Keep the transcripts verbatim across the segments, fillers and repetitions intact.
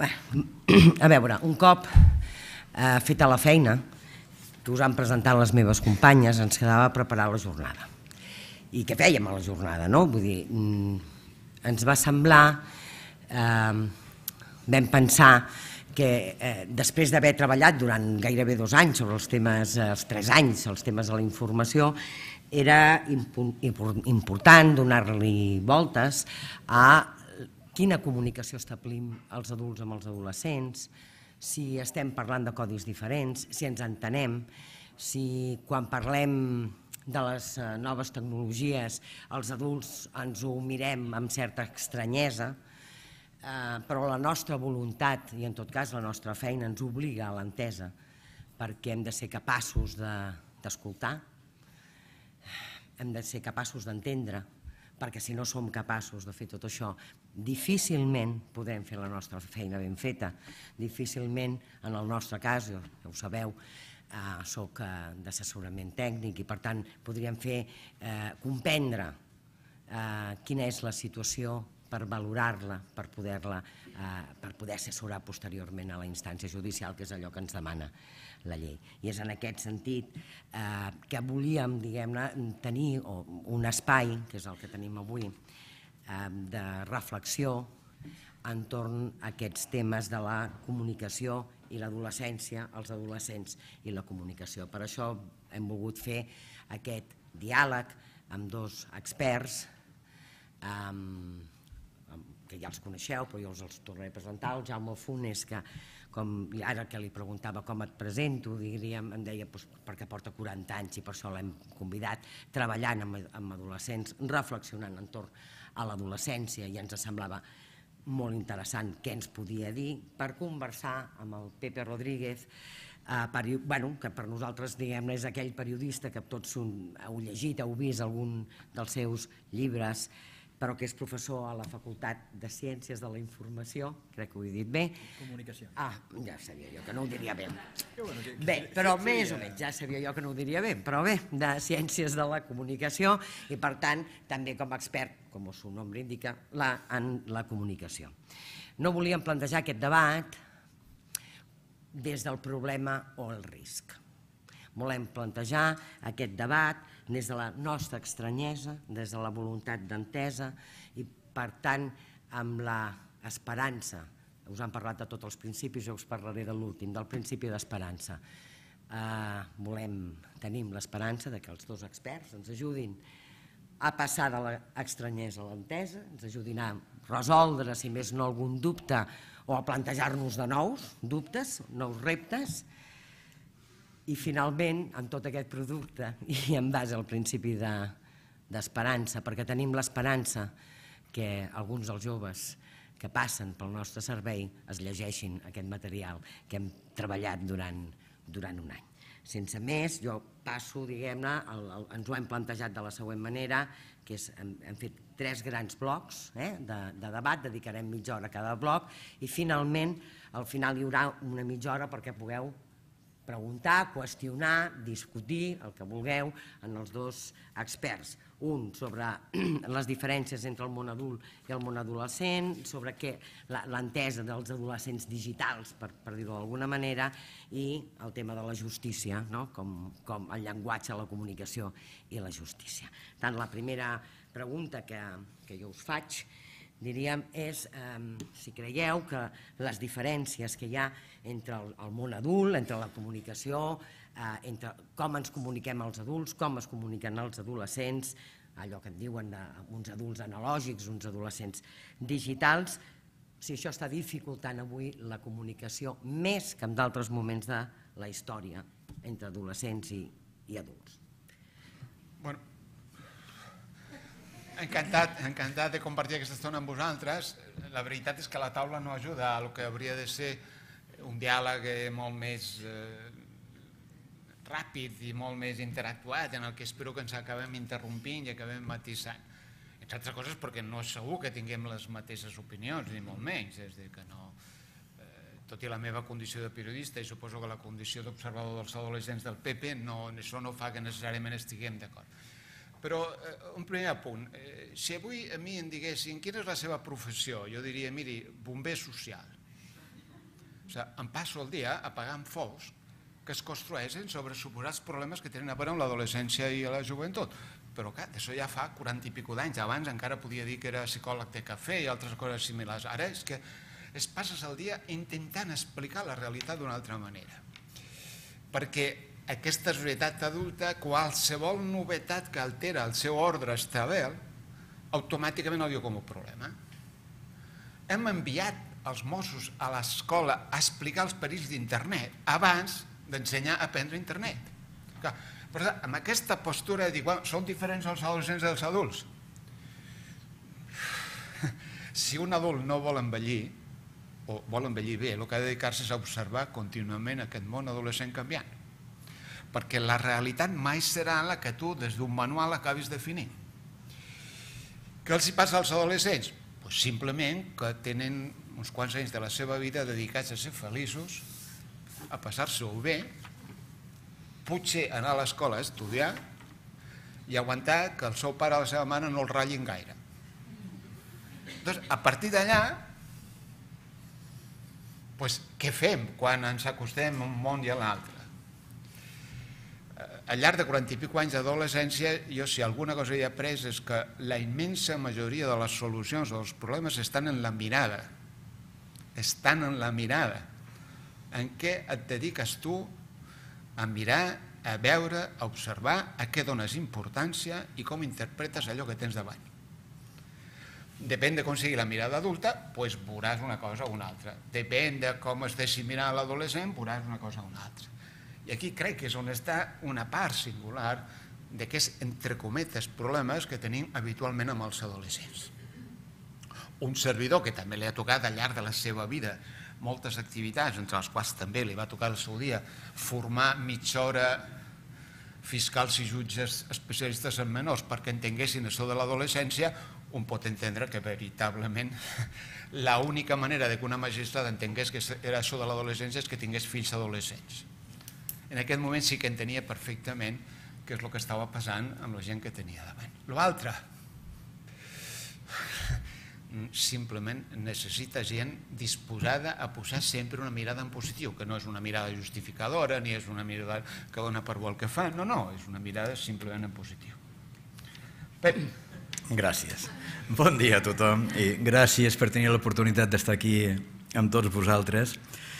A veure, un cop feta la feina, que us han presentat les meves companyes, ens quedava preparar la jornada. I què fèiem a la jornada, no? Vull dir, ens va semblar, vam pensar que després d'haver treballat durant gairebé dos anys sobre els temes, els tres anys, els temes de la informació, era important donar-li voltes a quina comunicació establim els adults amb els adolescents, si estem parlant de codis diferents, si ens entenem, si quan parlem de les noves tecnologies els adults ens ho mirem amb certa estranyesa, però la nostra voluntat i en tot cas la nostra feina ens obliga a l'entesa perquè hem de ser capaços d'escoltar, hem de ser capaços d'entendre, perquè si no som capaços de fer tot això, difícilment podrem fer la nostra feina ben feta. Difícilment, en el nostre cas, ja ho sabeu, soc d'assessorament tècnic i per tant podríem fer comprendre quina és la situació per valorar-la, per poder assessorar posteriorment a la instància judicial, que és allò que ens demana la llei. I és en aquest sentit que volíem, diguem-ne, tenir un espai, que és el que tenim avui, de reflexió entorn a aquests temes de la comunicació i l'adolescència, els adolescents i la comunicació. Per això hem volgut fer aquest diàleg amb dos experts, que ja els coneixeu, però jo els tornaré a presentar. El Jaume Funes, que ara que li preguntava com et presento, em deia perquè porta quaranta anys i per això l'hem convidat, treballant amb adolescents, reflexionant entorn a l'adolescència, i ens semblava molt interessant què ens podia dir per conversar amb el Pepe Rodríguez, que per nosaltres és aquell periodista que tots heu llegit, heu vist algun dels seus llibres, però que és professor a la Facultat de Ciències de la Informació, crec que ho he dit bé. Comunicació. Ah, ja sabia jo que no ho diria bé. Bé, però més o menys, ja sabia jo que no ho diria bé, però bé, de Ciències de la Comunicació i, per tant, també com a expert, com el seu nom indica, en la comunicació. No volíem plantejar aquest debat des del problema o el risc. Volem plantejar aquest debat des de la nostra estranyesa, des de la voluntat d'entesa i, per tant, amb l'esperança. Us han parlat de tots els principis, jo us parlaré de l'últim, del principi d'esperança. Volem, tenim l'esperança que els dos experts ens ajudin a passar de l'estranyesa a l'entesa, ens ajudin a resoldre, si més no, algun dubte o a plantejar-nos de nous dubtes, nous reptes. I finalment, en tot aquest producte, i en base al principi d'esperança, perquè tenim l'esperança que alguns dels joves que passen pel nostre servei es llegeixin aquest material que hem treballat durant un any. Sense més, jo passo, diguem-ne, ens ho hem plantejat de la següent manera, que és, hem fet tres grans blocs de debat, dedicarem mitja hora a cada bloc, i finalment, al final hi haurà una mitja hora perquè pugueu preguntar, qüestionar, discutir, el que vulgueu, en els dos experts. Un sobre les diferències entre el món adult i el món adolescent, sobre l'entesa dels adolescents digitals, per dir-ho d'alguna manera, i el tema de la justícia, com el llenguatge, la comunicació i la justícia. Tant la primera pregunta que jo us faig, diríem, és si creieu que les diferències que hi ha entre el món adult, entre la comunicació, entre com ens comuniquem els adults, com es comuniquen els adolescents, allò que en diuen uns adults analògics, uns adolescents digitals, si això està dificultant avui la comunicació més que en d'altres moments de la història entre adolescents i adults. Bueno, encantat de compartir aquesta estona amb vosaltres. La veritat és que la taula no ajuda al que hauria de ser un diàleg molt més ràpid i molt més interactuat, en el que espero que ens acabem interrompint i acabem matisant. Entre altres coses perquè no és segur que tinguem les mateixes opinions, ni molt menys. És a dir, que no... Tot i la meva condició de periodista i suposo que la condició d'observador dels adolescents del P P, això no fa que necessàriament estiguem d'acord. Però un primer apunt, si avui a mi em diguessin quina és la seva professió, jo diria, miri, bomber social. sigui, em passo el dia apagant focs que es construeixen sobre suposats problemes que tenen a veure amb l'adolescència i la joventut. Però clar, d'això ja fa quaranta i pico d'anys. Abans encara podia dir que era psicòleg de cafè i altres coses similars. Ara és que es passes el dia intentant explicar la realitat d'una altra manera. Perquè aquesta societat adulta, qualsevol novetat que altera el seu ordre establert, automàticament el diu com un problema. Hem enviat els Mossos a l'escola a explicar els perills d'internet abans d'ensenyar a aprendre internet. Però amb aquesta postura de dir, bueno, són diferents els adolescents dels adults. Si un adult no vol envellir, o vol envellir bé, el que ha de dedicar-se és a observar contínuament aquest món adolescent canviant. Perquè la realitat mai serà la que tu des d'un manual acabis definint. Què els hi passa als adolescents? Pues simplement que tenen uns quants anys de la seva vida dedicats a ser feliços, a passar-s'ho bé, potser anar a l'escola a estudiar i aguantar que el seu pare o la seva mare no el ratllin gaire. Doncs, a partir d'allà, doncs, què fem quan ens acostem a un món i a l'altre? Al llarg de quaranta i pico anys d'adolescència, jo si alguna cosa he après és que la immensa majoria de les solucions dels problemes estan en la mirada. Estan en la mirada. En què et dediques tu a mirar, a veure, a observar, a què dones importància i com interpretes allò que tens davant. Depèn de com sigui la mirada adulta, doncs veuràs una cosa o una altra. Depèn de com es deixi mirar l'adolescent, veuràs una cosa o una altra. I aquí crec que és on està una part singular d'aquests, entre cometes, problemes que tenim habitualment amb els adolescents. Un servidor que també li ha tocat al llarg de la seva vida moltes activitats, entre les quals també li va tocar el seu dia formar mitja hora fiscals i jutges especialistes en menors perquè entenguessin això de l'adolescència, un pot entendre que veritablement l'única manera que una magistrada entengués que era això de l'adolescència és que tingués fills adolescents. En aquest moment sí que entenia perfectament què és el que estava passant amb la gent que tenia davant. L'altre, simplement necessita gent disposada a posar sempre una mirada en positiu, que no és una mirada justificadora ni és una mirada que dona per bo el que fa, no, no, és una mirada simplement en positiu. Pep. Gràcies. Bon dia a tothom i gràcies per tenir l'oportunitat d'estar aquí amb tots vosaltres.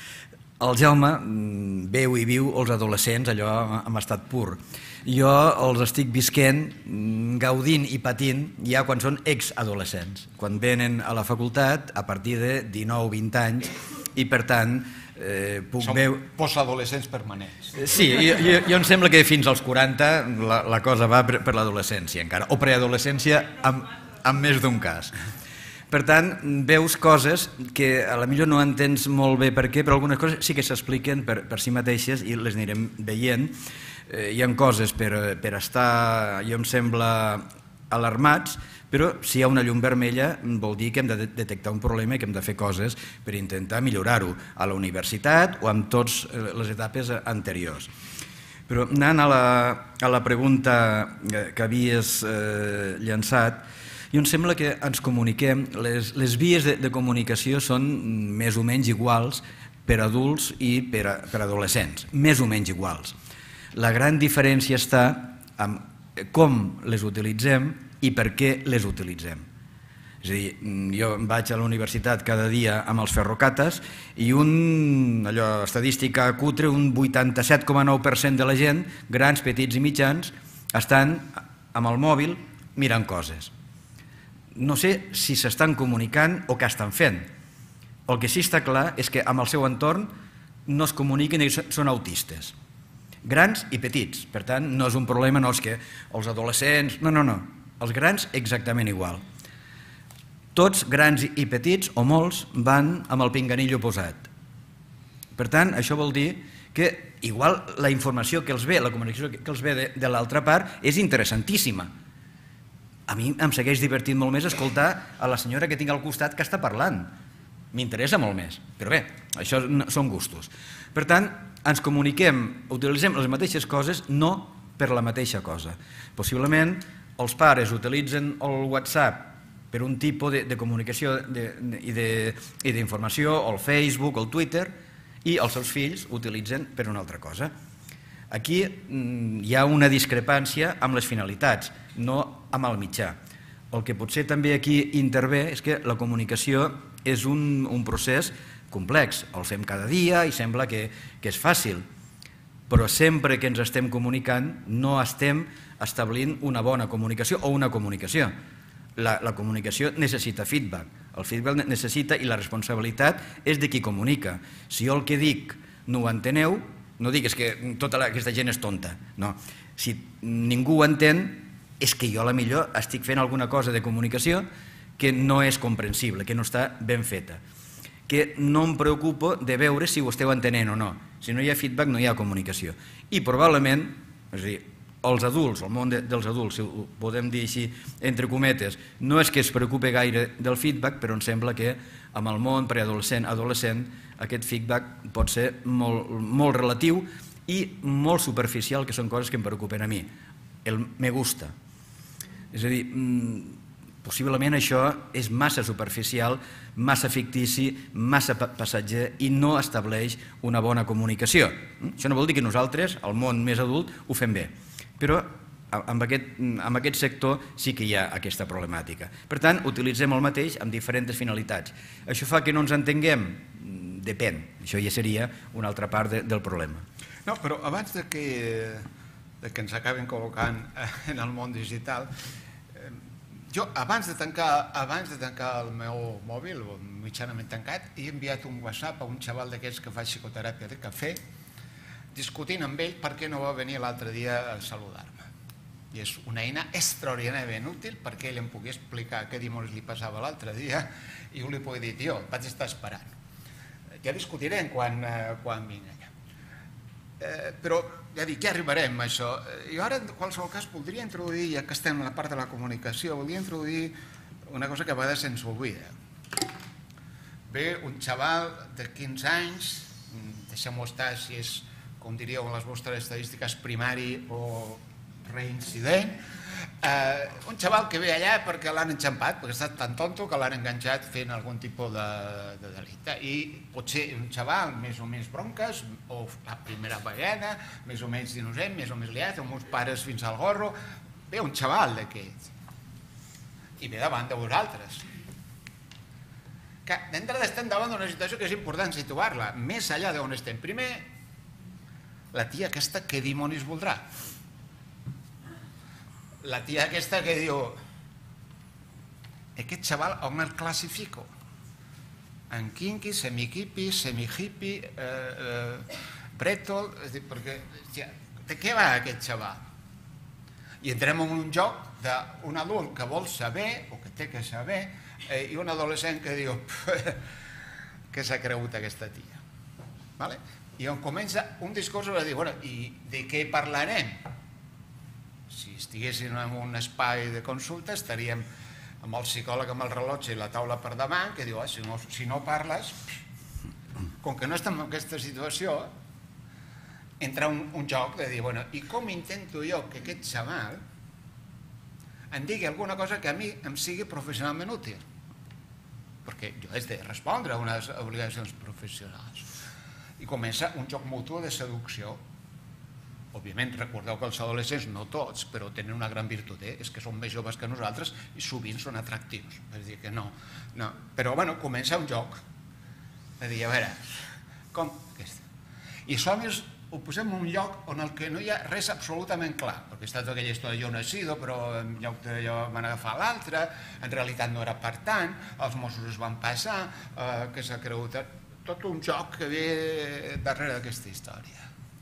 El Jaume veu i viu els adolescents, allò en estat pur. Jo els estic visquent, gaudint i patint ja quan són exadolescents, quan venen a la facultat a partir de dinou vint anys i per tant puc veure... Són postadolescents permanents. Sí, jo em sembla que fins als quaranta la cosa va per l'adolescència encara, o preadolescència en més d'un cas. Per tant, veus coses que a la millor no entens molt bé per què, però algunes coses sí que s'expliquen per si mateixes i les anirem veient. Hi ha coses per estar, jo em sembla, alarmats, però si hi ha una llum vermella vol dir que hem de detectar un problema i que hem de fer coses per intentar millorar-ho a la universitat o en totes les etapes anteriors. Però anant a la pregunta que havies llançat, jo em sembla que ens comuniquem, les vies de comunicació són més o menys iguals per adults i per adolescents, més o menys iguals. La gran diferència està en com les utilitzem i per què les utilitzem. És a dir, jo vaig a la universitat cada dia amb els ferrocates i un, allò, estadística cutre, un vuitanta-set coma nou per cent de la gent, grans, petits i mitjans, estan amb el mòbil mirant coses. No sé si s'estan comunicant o què estan fent. El que sí està clar és que amb el seu entorn no es comuniquen i són autistes. Grans i petits, per tant, no és un problema, no és que els adolescents... No, no, no, els grans exactament igual. Tots, grans i petits, o molts, van amb el pinganillo posat. Per tant, això vol dir que igual la informació que els ve, la comunicació que els ve de l'altra part és interessantíssima. A mi em segueix divertint molt més escoltar a la senyora que tinc al costat que està parlant. M'interessa molt més, però bé, això són gustos. Per tant, ens comuniquem, utilitzem les mateixes coses, no per la mateixa cosa. Possiblement els pares utilitzen el WhatsApp per un tipus de comunicació i d'informació, o el Facebook, o el Twitter, i els seus fills ho utilitzen per una altra cosa. Aquí hi ha una discrepància amb les finalitats, no amb el mitjà. El que potser també aquí intervé és que la comunicació és un, un procés complex. El fem cada dia i sembla que, que és fàcil, però sempre que ens estem comunicant no estem establint una bona comunicació o una comunicació. La, la comunicació necessita feedback. El feedback necessita, i la responsabilitat és de qui comunica. Si jo el que dic no ho enteneu, no digues que tota la, aquesta gent és tonta. No. Si ningú ho entén, és que jo a la millor estic fent alguna cosa de comunicació que no és comprensible, que no està ben feta. Que no em preocupo de veure si ho esteu entenent o no. Si no hi ha feedback, no hi ha comunicació. I probablement, és a dir, els adults, el món de, dels adults, si ho podem dir així, entre cometes, no és que es preocupi gaire del feedback, però em sembla que amb el món preadolescent, adolescent, aquest feedback pot ser molt, molt relatiu i molt superficial, que són coses que em preocupen a mi. El me gusta. És a dir, possiblement això és massa superficial, massa fictici, massa passatger i no estableix una bona comunicació. Això no vol dir que nosaltres, el món més adult, ho fem bé, però amb aquest, amb aquest sector sí que hi ha aquesta problemàtica. Per tant, utilitzem el mateix amb diferents finalitats. Això fa que no ens entenguem? Depèn. Això ja seria una altra part de, del problema. No, però abans de que, de que ens acabin col·locant en el món digital, jo, abans de tancar, abans de tancar el meu mòbil, mitjanament tancat, he enviat un WhatsApp a un xaval d'aquests que fa psicoteràpia de cafè, discutint amb ell per què no va venir l'altre dia a saludar-me. I és una eina extraordinàriament útil perquè ell em pugui explicar què dimonis li passava l'altre dia i jo li pugui dir, tio, vaig estar esperant. Ja discutirem quan, quan vingui allà. Eh, però, ja dic, ja arribarem a això. Jo ara, en qualsevol cas, voldria introduir, ja que estem a la part de la comunicació, voldria introduir una cosa que a vegades se'ns oblida. Ve un xaval de quinze anys, deixem-ho estar si és, com diríeu en les vostres estadístiques, primari o reincident, eh, un xaval que ve allà perquè l'han enxampat, perquè ha estat tan tonto que l'han enganxat fent algun tipus de, de delicte. I potser un xaval més o menys bronques, o la primera vegada, més o menys innocent, més o menys liat, amb uns pares fins al gorro, ve un xaval d'aquests i ve davant de vosaltres. Que d'entrada estem davant d'una situació que és important situar-la, més enllà d'on estem. Primer, la tia aquesta què dimonis voldrà? La tia aquesta que diu, aquest xaval on el classifico? En kinky, semi-hippie, semi-hippie, eh, eh, bretol, és dir, perquè, tia, de què va aquest xaval? I entrem en un joc d'un adult que vol saber, o que té que saber, eh, i un adolescent que diu, què s'ha cregut aquesta tia? Vale? I on comença un discurs sobre dir, bueno, i de què parlarem? Si estiguéssim en un espai de consulta estaríem amb el psicòleg amb el rellotge i la taula per davant que diu, ah, si, no, si no parles, com que no estem en aquesta situació, entra un, un joc de dir, bueno, i com intento jo que aquest xaval em digui alguna cosa que a mi em sigui professionalment útil? Perquè jo he de respondre a unes obligacions professionals. I comença un joc mutu de seducció. Òbviament, recordeu que els adolescents, no tots, però tenen una gran virtut, eh? És que són més joves que nosaltres i sovint són atractius. És dir, que no, no. Però, bueno, comença un joc. És dir, a veure, com? I som ho posem en un lloc on el que no hi ha res absolutament clar, perquè està tota aquella història, jo no he sido, però en lloc d'allò van agafar l'altre, en realitat no era per tant, els Mossos es van passar, eh, que s'ha cregut... Tot un joc que ve darrere d'aquesta història.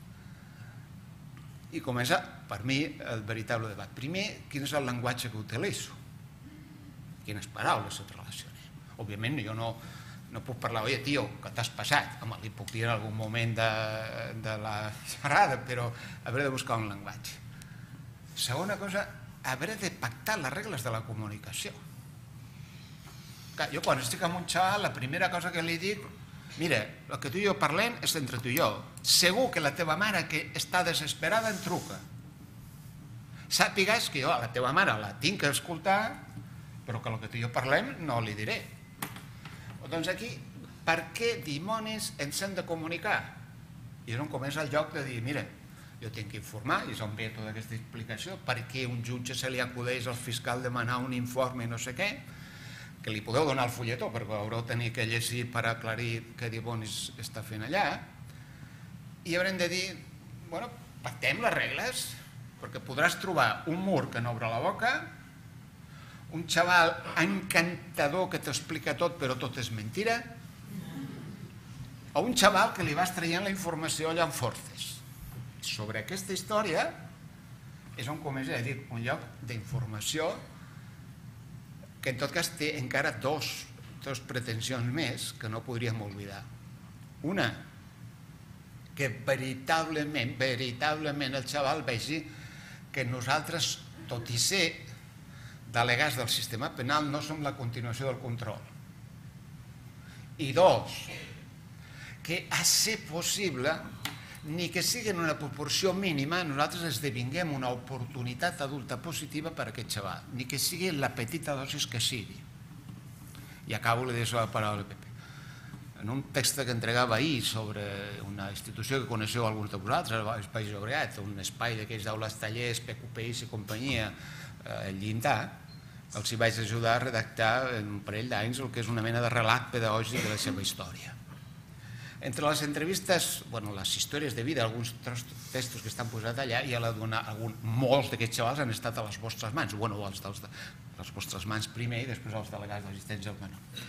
I comença, per mi, el veritable debat. Primer, quin és el llenguatge que utilitzo? Quines paraules et relacionem? Òbviament, jo no, no puc parlar, oi, tio, que t'has passat. Home, li puc dir en algun moment de, de la xerrada, però hauré de buscar un llenguatge. Segona cosa, hauré de pactar les regles de la comunicació. Clar, jo quan estic amb un xaval, la primera cosa que li dic, mira, el que tu i jo parlem és entre tu i jo. Segur que la teva mare, que està desesperada, em truca. Sàpigues que jo a la teva mare la tinc que escoltar, però que el que tu i jo parlem no li diré. Doncs aquí per què dimonis ens hem de comunicar? I és on comença el joc de dir, mira, jo tinc que informar, i és on ve tota aquesta explicació, per què un jutge se li acudeix al fiscal demanar un informe i no sé què, que li podeu donar el fulletó, perquè haureu tenir que llegir per aclarir què dimonis està fent allà, i haurem de dir, bueno, pactem les regles, perquè podràs trobar un mur que no obre la boca, un xaval encantador que t'explica tot però tot és mentira, o un xaval que li vas traient la informació allà en forces. Sobre aquesta història és on comença a dir un lloc d'informació que en tot cas té encara dos, dos pretensions més que no podríem oblidar. Una, que veritablement, veritablement el xaval vegi que nosaltres, tot i ser delegats del sistema penal, no som la continuació del control. I dos, que a ser possible, ni que sigui en una proporció mínima, nosaltres esdevinguem una oportunitat adulta positiva per a aquest xaval, ni que sigui la petita dosis que sigui. I acabo, li deixo la paraula al Pepe. En un text que entregava ahir sobre una institució que coneixeu alguns de vosaltres, el Espai Llobregat, un espai d'aquells d'aules tallers, P Q P I i companyia, el llindar, els hi vaig ajudar a redactar en un parell d'anys el que és una mena de relat pedagògic de la seva història. Entre les entrevistes, bueno, les històries de vida, alguns textos que estan posats allà, hi ha la d'una, molts d'aquests xavals han estat a les vostres mans, bueno, els de les vostres mans primer i després els delegats d'assistència al menor.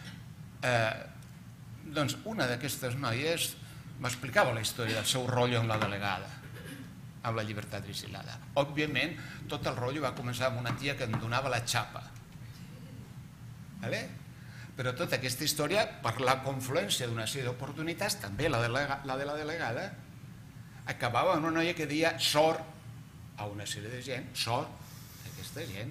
Doncs una d'aquestes noies m'explicava la història del seu rotllo amb la delegada, amb la llibertat vigilada. Òbviament, tot el rotllo va començar amb una tia que em donava la xapa. Però tota aquesta història, per la confluència d'una sèrie d'oportunitats, també la de la delegada, acabava amb una noia que deia sort a una sèrie de gent, sort a aquesta gent.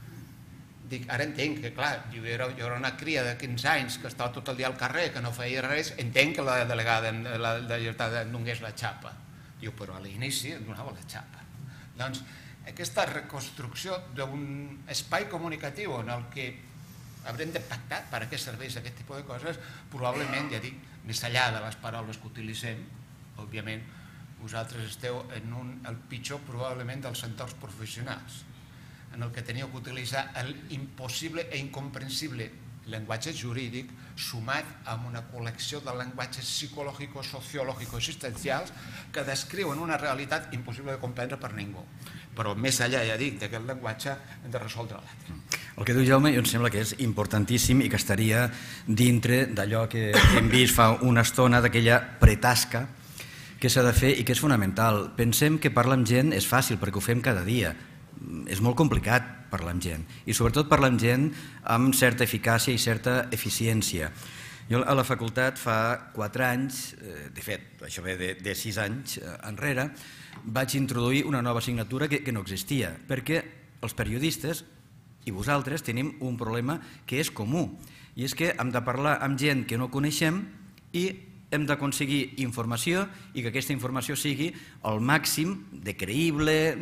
Dic, ara entenc que, clar, jo era una cria de quinze anys que estava tot el dia al carrer, que no feia res, entenc que la delegada de la llibertat em donés la xapa. Diu, però a l'inici em donava la xapa. Doncs aquesta reconstrucció d'un espai comunicatiu en el que haurem de pactar per a què serveix aquest tipus de coses, probablement, ja dic, més enllà de les paraules que utilitzem, òbviament, vosaltres esteu en el pitjor probablement dels entorns professionals, en el que teníeu que utilitzar l'impossible e incomprensible llenguatge jurídic sumat amb una col·lecció de llenguatges psicològics, sociològics, existencials que descriuen una realitat impossible de comprendre per ningú. Però més enllà, ja dic, d'aquest llenguatge hem de resoldre l'altre. El que diu Jaume, em sembla que és importantíssim i que estaria dintre d'allò que hem vist fa una estona, d'aquella pretasca que s'ha de fer i que és fonamental. Pensem que parlar amb gent és fàcil perquè ho fem cada dia. És molt complicat parlar amb gent i sobretot parlar amb gent amb certa eficàcia i certa eficiència. Jo a la facultat fa quatre anys, de fet, això ve de sis anys enrere, vaig introduir una nova assignatura que no existia, perquè els periodistes i vosaltres tenim un problema que és comú, i és que hem de parlar amb gent que no coneixem i hem d'aconseguir informació i que aquesta informació sigui el màxim de creïble,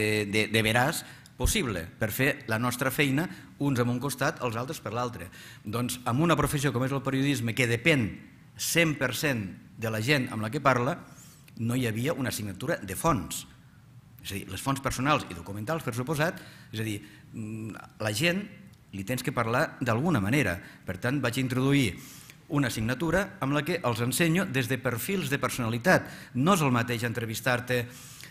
de veraç possible, per fer la nostra feina uns amb un costat, els altres per l'altre. Doncs amb una professió com és el periodisme, que depèn cent per cent de la gent amb la que parla, no hi havia una assignatura de fonts. És a dir, les fonts personals i documentals, per suposat, és a dir, la gent li tens que parlar d'alguna manera. Per tant, vaig introduir una assignatura amb la que els ensenyo des de perfils de personalitat. No és el mateix entrevistar-te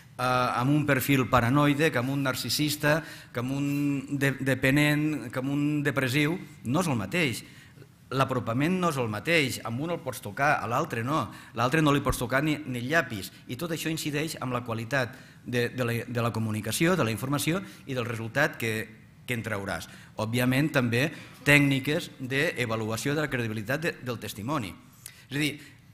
amb un perfil paranoide, que amb un narcisista, que amb un dependent, que amb un depressiu. No és el mateix. L'apropament no és el mateix. Amb un el pots tocar, a l'altre no. L'altre no li pots tocar ni el llapis. I tot això incideix en la qualitat de la comunicació, de la informació i del resultat que que en trauràs. Òbviament, també tècniques d'avaluació de la credibilitat del testimoni. És a dir,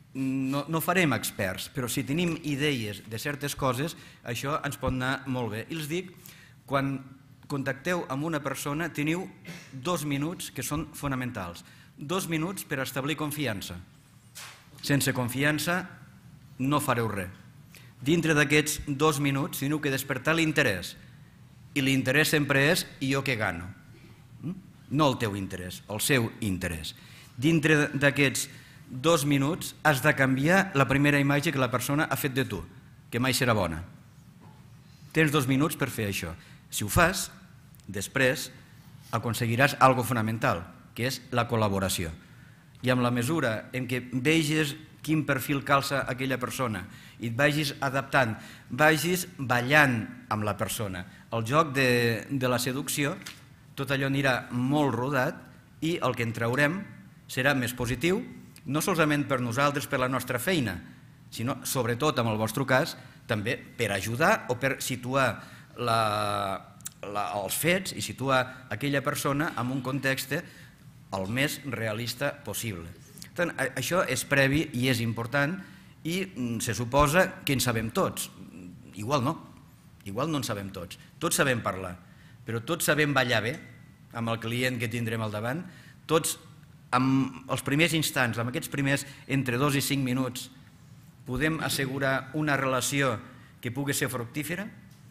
no farem experts, però si tenim idees de certes coses, això ens pot anar molt bé. I els dic, quan contacteu amb una persona, teniu dos minuts que són fonamentals. Dos minuts per establir confiança. Sense confiança no fareu res. Dintre d'aquests dos minuts teniu que despertar l'interès. I l'interès sempre és jo que gano. No el teu interès, el seu interès. dintre d'aquests dos minuts has de canviar la primera imatge que la persona ha fet de tu, que mai serà bona. Tens dos minuts per fer això. Si ho fas, després aconseguiràs algo fonamental, que és la col·laboració. I amb la mesura en què veges quin perfil calça aquella persona i et vagis adaptant, vagis ballant amb la persona. El joc de, de la seducció, tot allò anirà molt rodat i el que en traurem serà més positiu, no solament per nosaltres, per la nostra feina, sinó, sobretot en el vostre cas, també per ajudar o per situar la, la, els fets i situar aquella persona en un context el més realista possible. Per tant, això és previ i és important i se suposa que en sabem tots. Igual no, igual no en sabem tots. Tots sabem parlar, però tots sabem ballar bé amb el client que tindrem al davant, tots amb els primers instants, amb aquests primers entre dos i cinc minuts, podem assegurar una relació que pugui ser fructífera?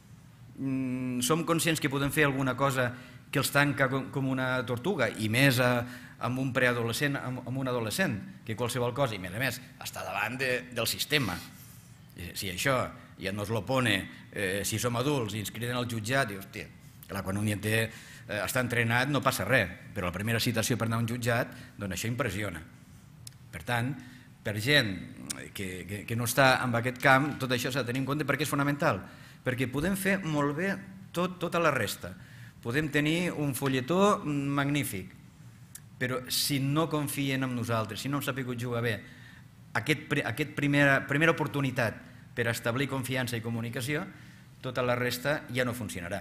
Som conscients que podem fer alguna cosa que els tanca com una tortuga, i més amb un preadolescent, amb un adolescent, que qualsevol cosa, i a més està davant del sistema. Si això ja no es lo pone, si som adults i ens criden al jutjat, i hòstia, clar, quan un ja té està entrenat no passa res, però la primera citació per anar a un jutjat, doncs això impressiona. Per tant, per gent que, que no està en aquest camp, tot això s'ha de tenir en compte perquè és fonamental, perquè podem fer molt bé tot, tota la resta, podem tenir un folletó magnífic, però si no confien en nosaltres, si no hem sabut jugar bé, aquest, aquest primera, primera oportunitat per establir confiança i comunicació, tota la resta ja no funcionarà.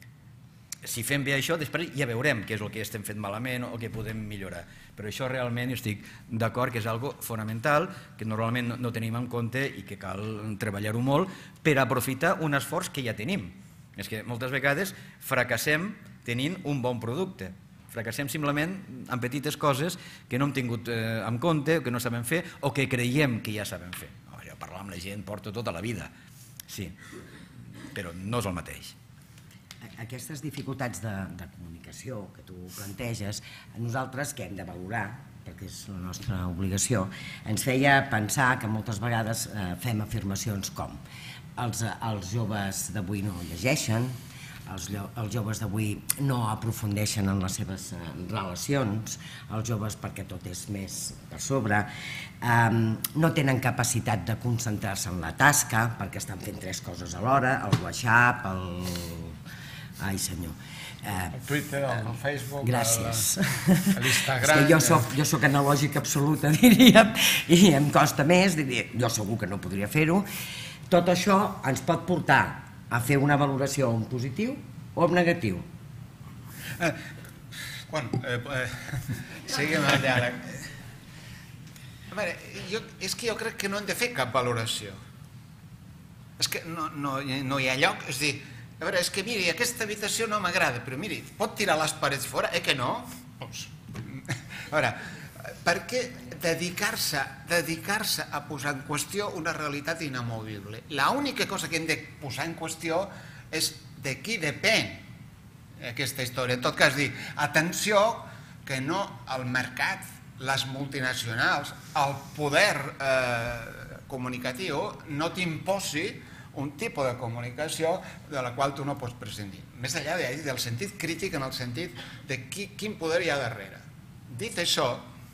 Si fem bé això, després ja veurem què és el que estem fent malament o què podem millorar. Però això realment estic d'acord que és algo fonamental, que normalment no tenim en compte i que cal treballar-ho molt per aprofitar un esforç que ja tenim. És que moltes vegades fracassem tenint un bon producte. Fracassem simplement en petites coses que no hem tingut en compte, o que no sabem fer, o que creiem que ja sabem fer. Jo parlar amb la gent porto tota la vida, sí, però no és el mateix. Aquestes dificultats de, de comunicació que tu planteges, nosaltres que hem de valorar, perquè és la nostra obligació, ens feia pensar que moltes vegades eh, fem afirmacions com els, els joves d'avui no llegeixen, els, els joves d'avui no aprofundeixen en les seves eh, relacions, els joves perquè tot és més per sobre, eh, no tenen capacitat de concentrar-se en la tasca perquè estan fent tres coses alhora, el WhatsApp, el... Ai, senyor. El Twitter, el Facebook, l'Instagram... Jo soc analògica absoluta, diria, i em costa més, diria, jo segur que no podria fer-ho. Tot això ens pot portar a fer una valoració en positiu o en negatiu. Bueno, seguim el diàleg. A veure, és que jo crec que no hem de fer cap valoració. És que no hi ha lloc, és a dir, a veure, és que miri, aquesta habitació no m'agrada, però miri, pot tirar les parets fora, eh que no? A veure, per què dedicar-se dedicar-se a posar en qüestió una realitat inamovible? L'única cosa que hem de posar en qüestió és de qui depèn aquesta història. En tot cas, dir, atenció, que no el mercat, les multinacionals, el poder comunicatiu no t'imposi un tipus de comunicació de la qual tu no pots prescindir. Més enllà del sentit crític, en el sentit de quin poder hi ha darrere. Dit això,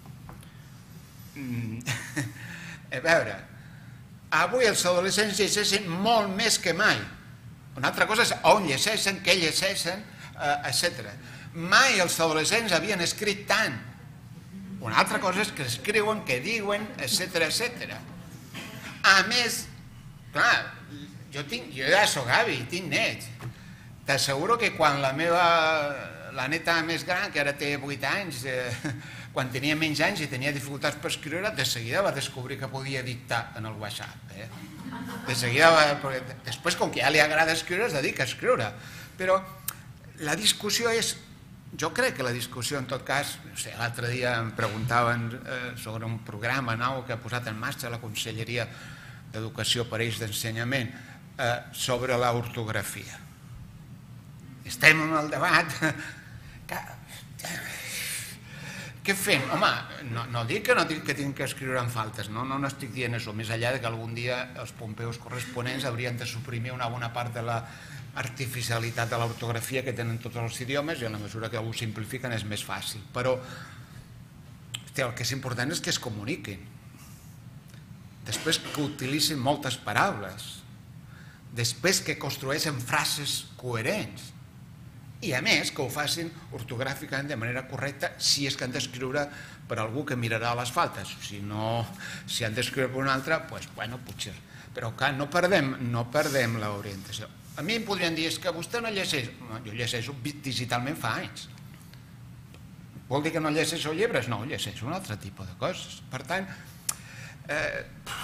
a veure, avui els adolescents llegeixen molt més que mai. Una altra cosa és on llegeixen, què llegeixen, etcètera. Mai els adolescents havien escrit tant. Una altra cosa és que escriuen, que diuen, etcètera, etcètera. A més, clar, jo ja soc avi, tinc nets. T'asseguro que quan la meva, la neta més gran, que ara té vuit anys, quan tenia menys anys i tenia dificultats per escriure, de seguida va descobrir que podia dictar en el WhatsApp. De seguida, després, com que ja li agrada escriure, es dedica a escriure. Però la discussió és, jo crec que la discussió, en tot cas, l'altre dia em preguntaven sobre un programa nou que ha posat en marxa la Conselleria d'Educació per Eix d'Ensenyament sobre l'ortografia. Estem en el debat què fem? Home, no, no dic que no tinc que, tinc que escriure en faltes, no, no, no estic dient això, més enllà de que algun dia els pompeus corresponents haurien de suprimir una bona part de la artificialitat de l'ortografia que tenen tots els idiomes i en la mesura que ho simplifiquen és més fàcil. Però hosti, el que és important és que es comuniquin. Després que utilitzin moltes paraules. Després que construeixen frases coherents. I a més que ho facin ortogràficament de manera correcta si és que han d'escriure per algú que mirarà les faltes. Si no, si han d'escriure per un altre, doncs, bueno, potser. Però que no perdem, no perdem l'orientació. A mi em podrien dir, és que vostè no llegeix. Jo llegeixo digitalment fa anys. Vol dir que no llegeixo llibres? No, llegeixo un altre tipus de coses. Per tant, eh,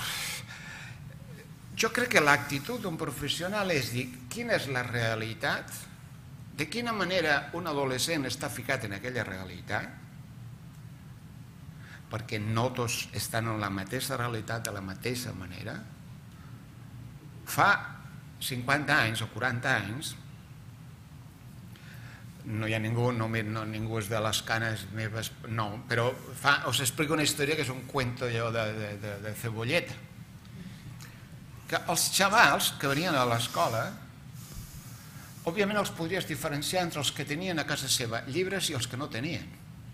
jo crec que l'actitud d'un professional és dir quina és la realitat, de quina manera un adolescent està ficat en aquella realitat, perquè no tots estan en la mateixa realitat de la mateixa manera. Fa cinquanta anys o quaranta anys, no hi ha ningú, no, no, ningú és de les canes meves, no, però fa, us explico una història que és un cuento de, de, de, de cebolleta. Que els xavals que venien a l'escola, òbviament els podries diferenciar entre els que tenien a casa seva llibres i els que no tenien.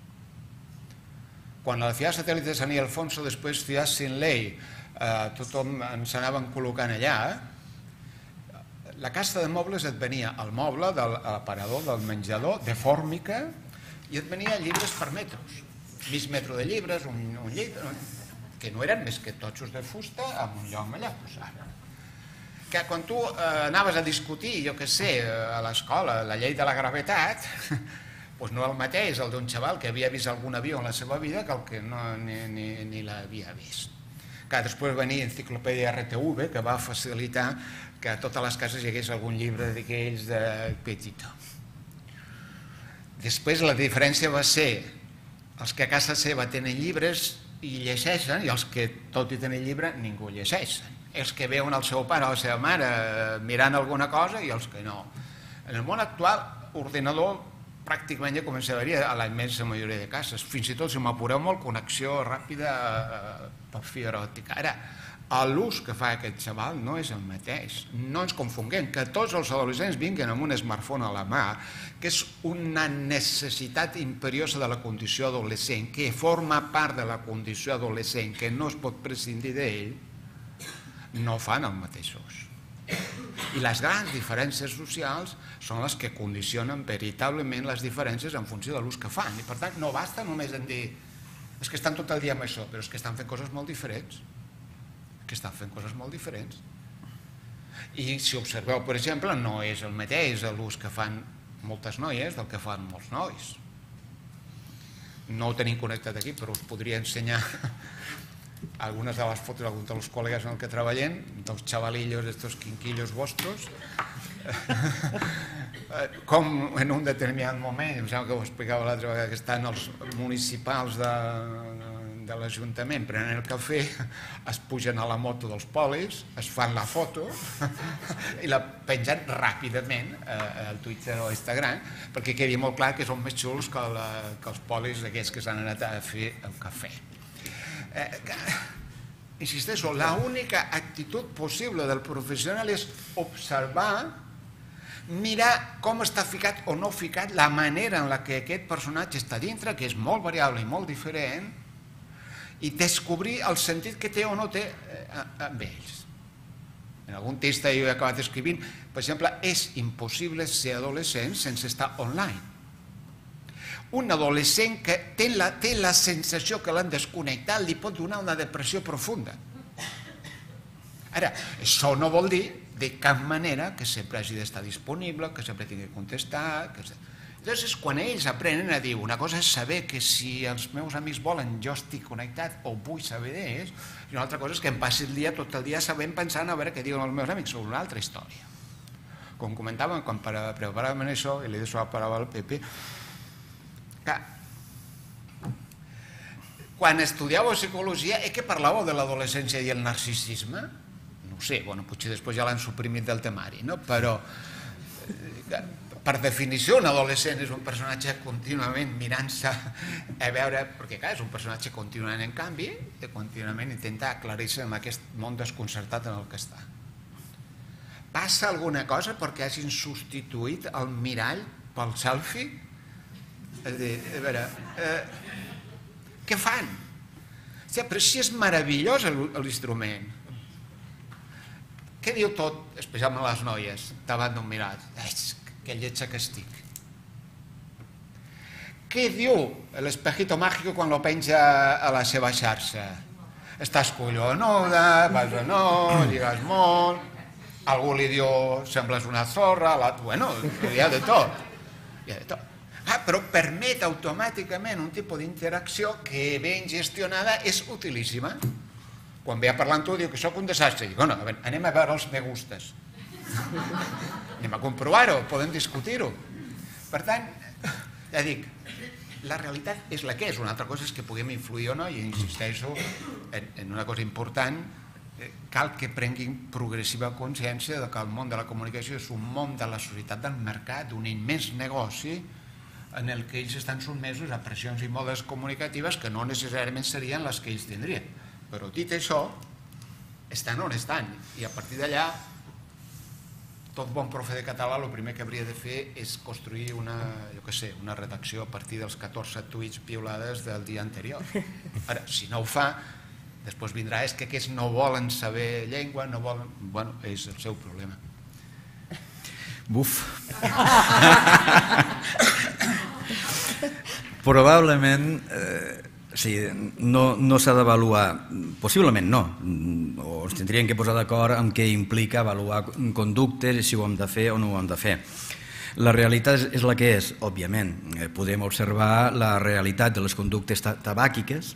Quan a la ciutat satèl·lit de San Ildefonso, després ciutat sin ley, eh, tothom ens anaven col·locant allà, la caixa de mobles et venia el moble de l'aparador del menjador, de fòrmica, i et venia llibres per metros. Mig metro de llibres, un, un llit, que no eren més que totxos de fusta amb un lloc allà posat. Que quan tu eh, anaves a discutir, jo què sé, a l'escola, la llei de la gravetat, doncs no el mateix el d'un xaval que havia vist algun avió en la seva vida que el que no, ni, ni, ni l'havia vist. Que després venia Enciclopèdia R T V, que va facilitar que a totes les cases hi hagués algun llibre d'aquells de Petitó. Després la diferència va ser els que a casa seva tenen llibres i llegeixen, i els que tot i tenen llibre ningú llegeixen. Els que veuen el seu pare o la seva mare mirant alguna cosa i els que no. En el món actual, ordenador pràcticament ja començaria a la immensa majoria de cases. Fins i tot, si m'apureu molt, connexió ràpida per fibra òptica. Ara, l'ús que fa aquest xaval no és el mateix. No ens confonguem, que tots els adolescents vinguin amb un smartphone a la mà, que és una necessitat imperiosa de la condició adolescent, que forma part de la condició adolescent, que no es pot prescindir d'ell, no fan el mateix ús. I les grans diferències socials són les que condicionen veritablement les diferències en funció de l'ús que fan. I per tant, no basta només en dir és que estan tot el dia amb això, però és que estan fent coses molt diferents. que estan fent coses molt diferents. I si observeu, per exemple, no és el mateix l'ús que fan moltes noies del que fan molts nois. No ho tenim connectat aquí, però us podria ensenyar algunes de les fotos d'alguns dels col·legues en què treballem, dels xavalillos, estos quinquillos vostros, com en un determinat moment, em sembla que ho explicava l'altra vegada, que estan els municipals de, de l'Ajuntament prenent el cafè, es pugen a la moto dels polis, es fan la foto i la pengen ràpidament al Twitter o a Instagram perquè quedi molt clar que són més xuls que, la, que els polis aquests que s'han anat a fer el cafè. Eh, que, insisteixo, l'única actitud possible del professional és observar, mirar com està ficat o no ficat, la manera en la que aquest personatge està dintre, que és molt variable i molt diferent, i descobrir el sentit que té o no té amb ells. En algun text que jo he acabat escrivint, per exemple, és impossible ser adolescent sense estar online. Un adolescent que té la, té la sensació que l'han desconnectat li pot donar una depressió profunda. Ara, això no vol dir de cap manera que sempre hagi d'estar disponible, que sempre tingui que contestar... Que... Llavors, quan ells aprenen a dir, una cosa és saber que si els meus amics volen jo estic connectat o vull saber d'ells, i una altra cosa és que em passi el dia, tot el dia sabent, pensant a veure què diuen els meus amics sobre una altra història. Com comentàvem, quan preparàvem això, i li deixo la paraula al Pepe, que quan estudiàveu psicologia, eh que parlàveu de l'adolescència i el narcisisme? No ho sé, bueno, potser després ja l'han suprimit del temari, no? Però per definició, un adolescent és un personatge contínuament mirant-se a veure, perquè clar, és un personatge contínuament en canvi, i contínuament intenta aclarir-se en aquest món desconcertat en el que està. Passa alguna cosa perquè hagin substituït el mirall pel selfie? És a dir, a veure, eh, què fan? O sigui, però si és meravellós l'instrument. Què diu tot, especialment les noies, davant d'un mirall? Que lletja que estic. Què diu l'espejito mágico quan lo penja a la seva xarxa? Estàs collonuda, vas a no, lligues molt, algú li diu sembles una zorra, bueno, hi ha de tot. Hi ha de tot. Ah, però permet automàticament un tipus d'interacció que ben gestionada és utilíssima. Quan ve a parlar amb tu diu que sóc un desastre. Dic, bueno, anem a veure els me gustes. Anem a comprovar-ho, podem discutir-ho. Per tant, ja dic, la realitat és la que és. Una altra cosa és que puguem influir o no, i insisteixo en una cosa important, cal que prenguin progressiva consciència que el món de la comunicació és un món de la societat del mercat, un immens negoci en el que ells estan sotmesos a pressions i modes comunicatives que no necessàriament serien les que ells tindrien. Però dit això, estan on estan, i a partir d'allà tot bon profe de català el primer que hauria de fer és construir una, jo què sé, una redacció a partir dels catorze tuits piulades del dia anterior. Ara, si no ho fa, després vindrà, és que aquests no volen saber llengua, no volen... Bueno, és el seu problema. Buf. Probablement... Eh... Sí, no, no s'ha d'avaluar, possiblement no, o ens tindríem que posar d'acord amb què implica avaluar conductes i si ho hem de fer o no ho hem de fer. La realitat és la que és, òbviament. Podem observar la realitat de les conductes tabàquiques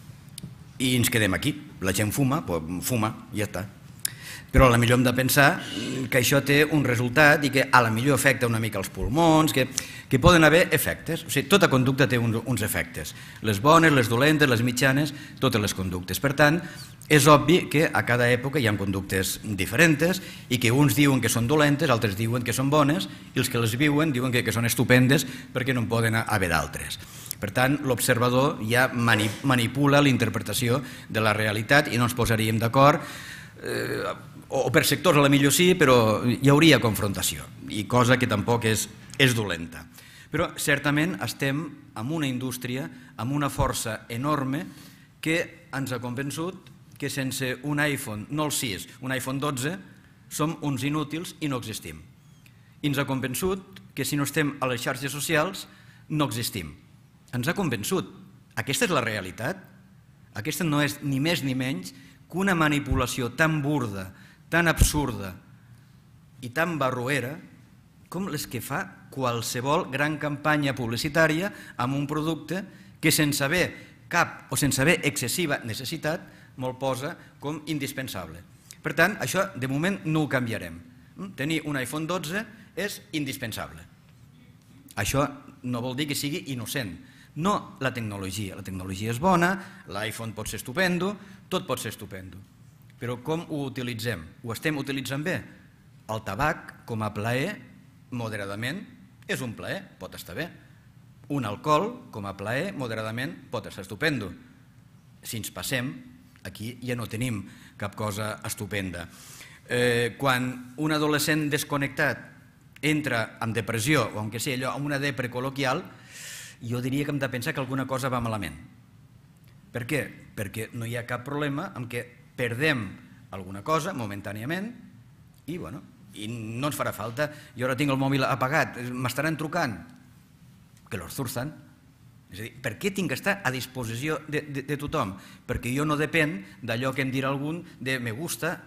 i ens quedem aquí. La gent fuma, doncs fuma, i ja està. Però potser hem de pensar que això té un resultat i que potser afecta una mica els pulmons, que, que poden haver efectes. O sigui, tota conducta té uns, uns efectes. Les bones, les dolentes, les mitjanes, totes les conductes. Per tant, és obvi que a cada època hi ha conductes diferents i que uns diuen que són dolentes, altres diuen que són bones, i els que les viuen diuen que, que són estupendes perquè no en poden haver d'altres. Per tant, l'observador ja manipula la interpretació de la realitat i no ens posaríem d'acord, eh, o per sectors a la millor sí, però hi hauria confrontació, i cosa que tampoc és, és dolenta. Però certament estem en una indústria, amb una força enorme que ens ha convençut que sense un iPhone, no el sis, un iPhone dotze, som uns inútils i no existim. I ens ha convençut que si no estem a les xarxes socials no existim. Ens ha convençut. Aquesta és la realitat. Aquesta no és ni més ni menys que una manipulació tan burda, tan absurda i tan barroera com les que fa qualsevol gran campanya publicitària amb un producte que sense haver cap o sense haver excessiva necessitat me'l posa com indispensable. Per tant, això de moment no ho canviarem. Tenir un iPhone dotze és indispensable. Això no vol dir que sigui innocent. No la tecnologia. La tecnologia és bona, l'iPhone pot ser estupendo, tot pot ser estupendo. Però com ho utilitzem? Ho estem utilitzant bé? El tabac, com a plaer, moderadament, és un plaer, pot estar bé. Un alcohol, com a plaer, moderadament, pot estar estupendo. Si ens passem, aquí ja no tenim cap cosa estupenda. Quan un adolescent desconnectat entra en depressió, o aunque sigui allò, en una depre col·loquial, jo diria que hem de pensar que alguna cosa va malament. Per què? Perquè no hi ha cap problema en què perdem alguna cosa momentàniament i, bueno, i no ens farà falta. Jo ara tinc el mòbil apagat, m'estaran trucant, que los zurzan. És a dir, per què tinc que estar a disposició de, de, de tothom? Perquè jo no depèn d'allò que em dirà algun de me gusta.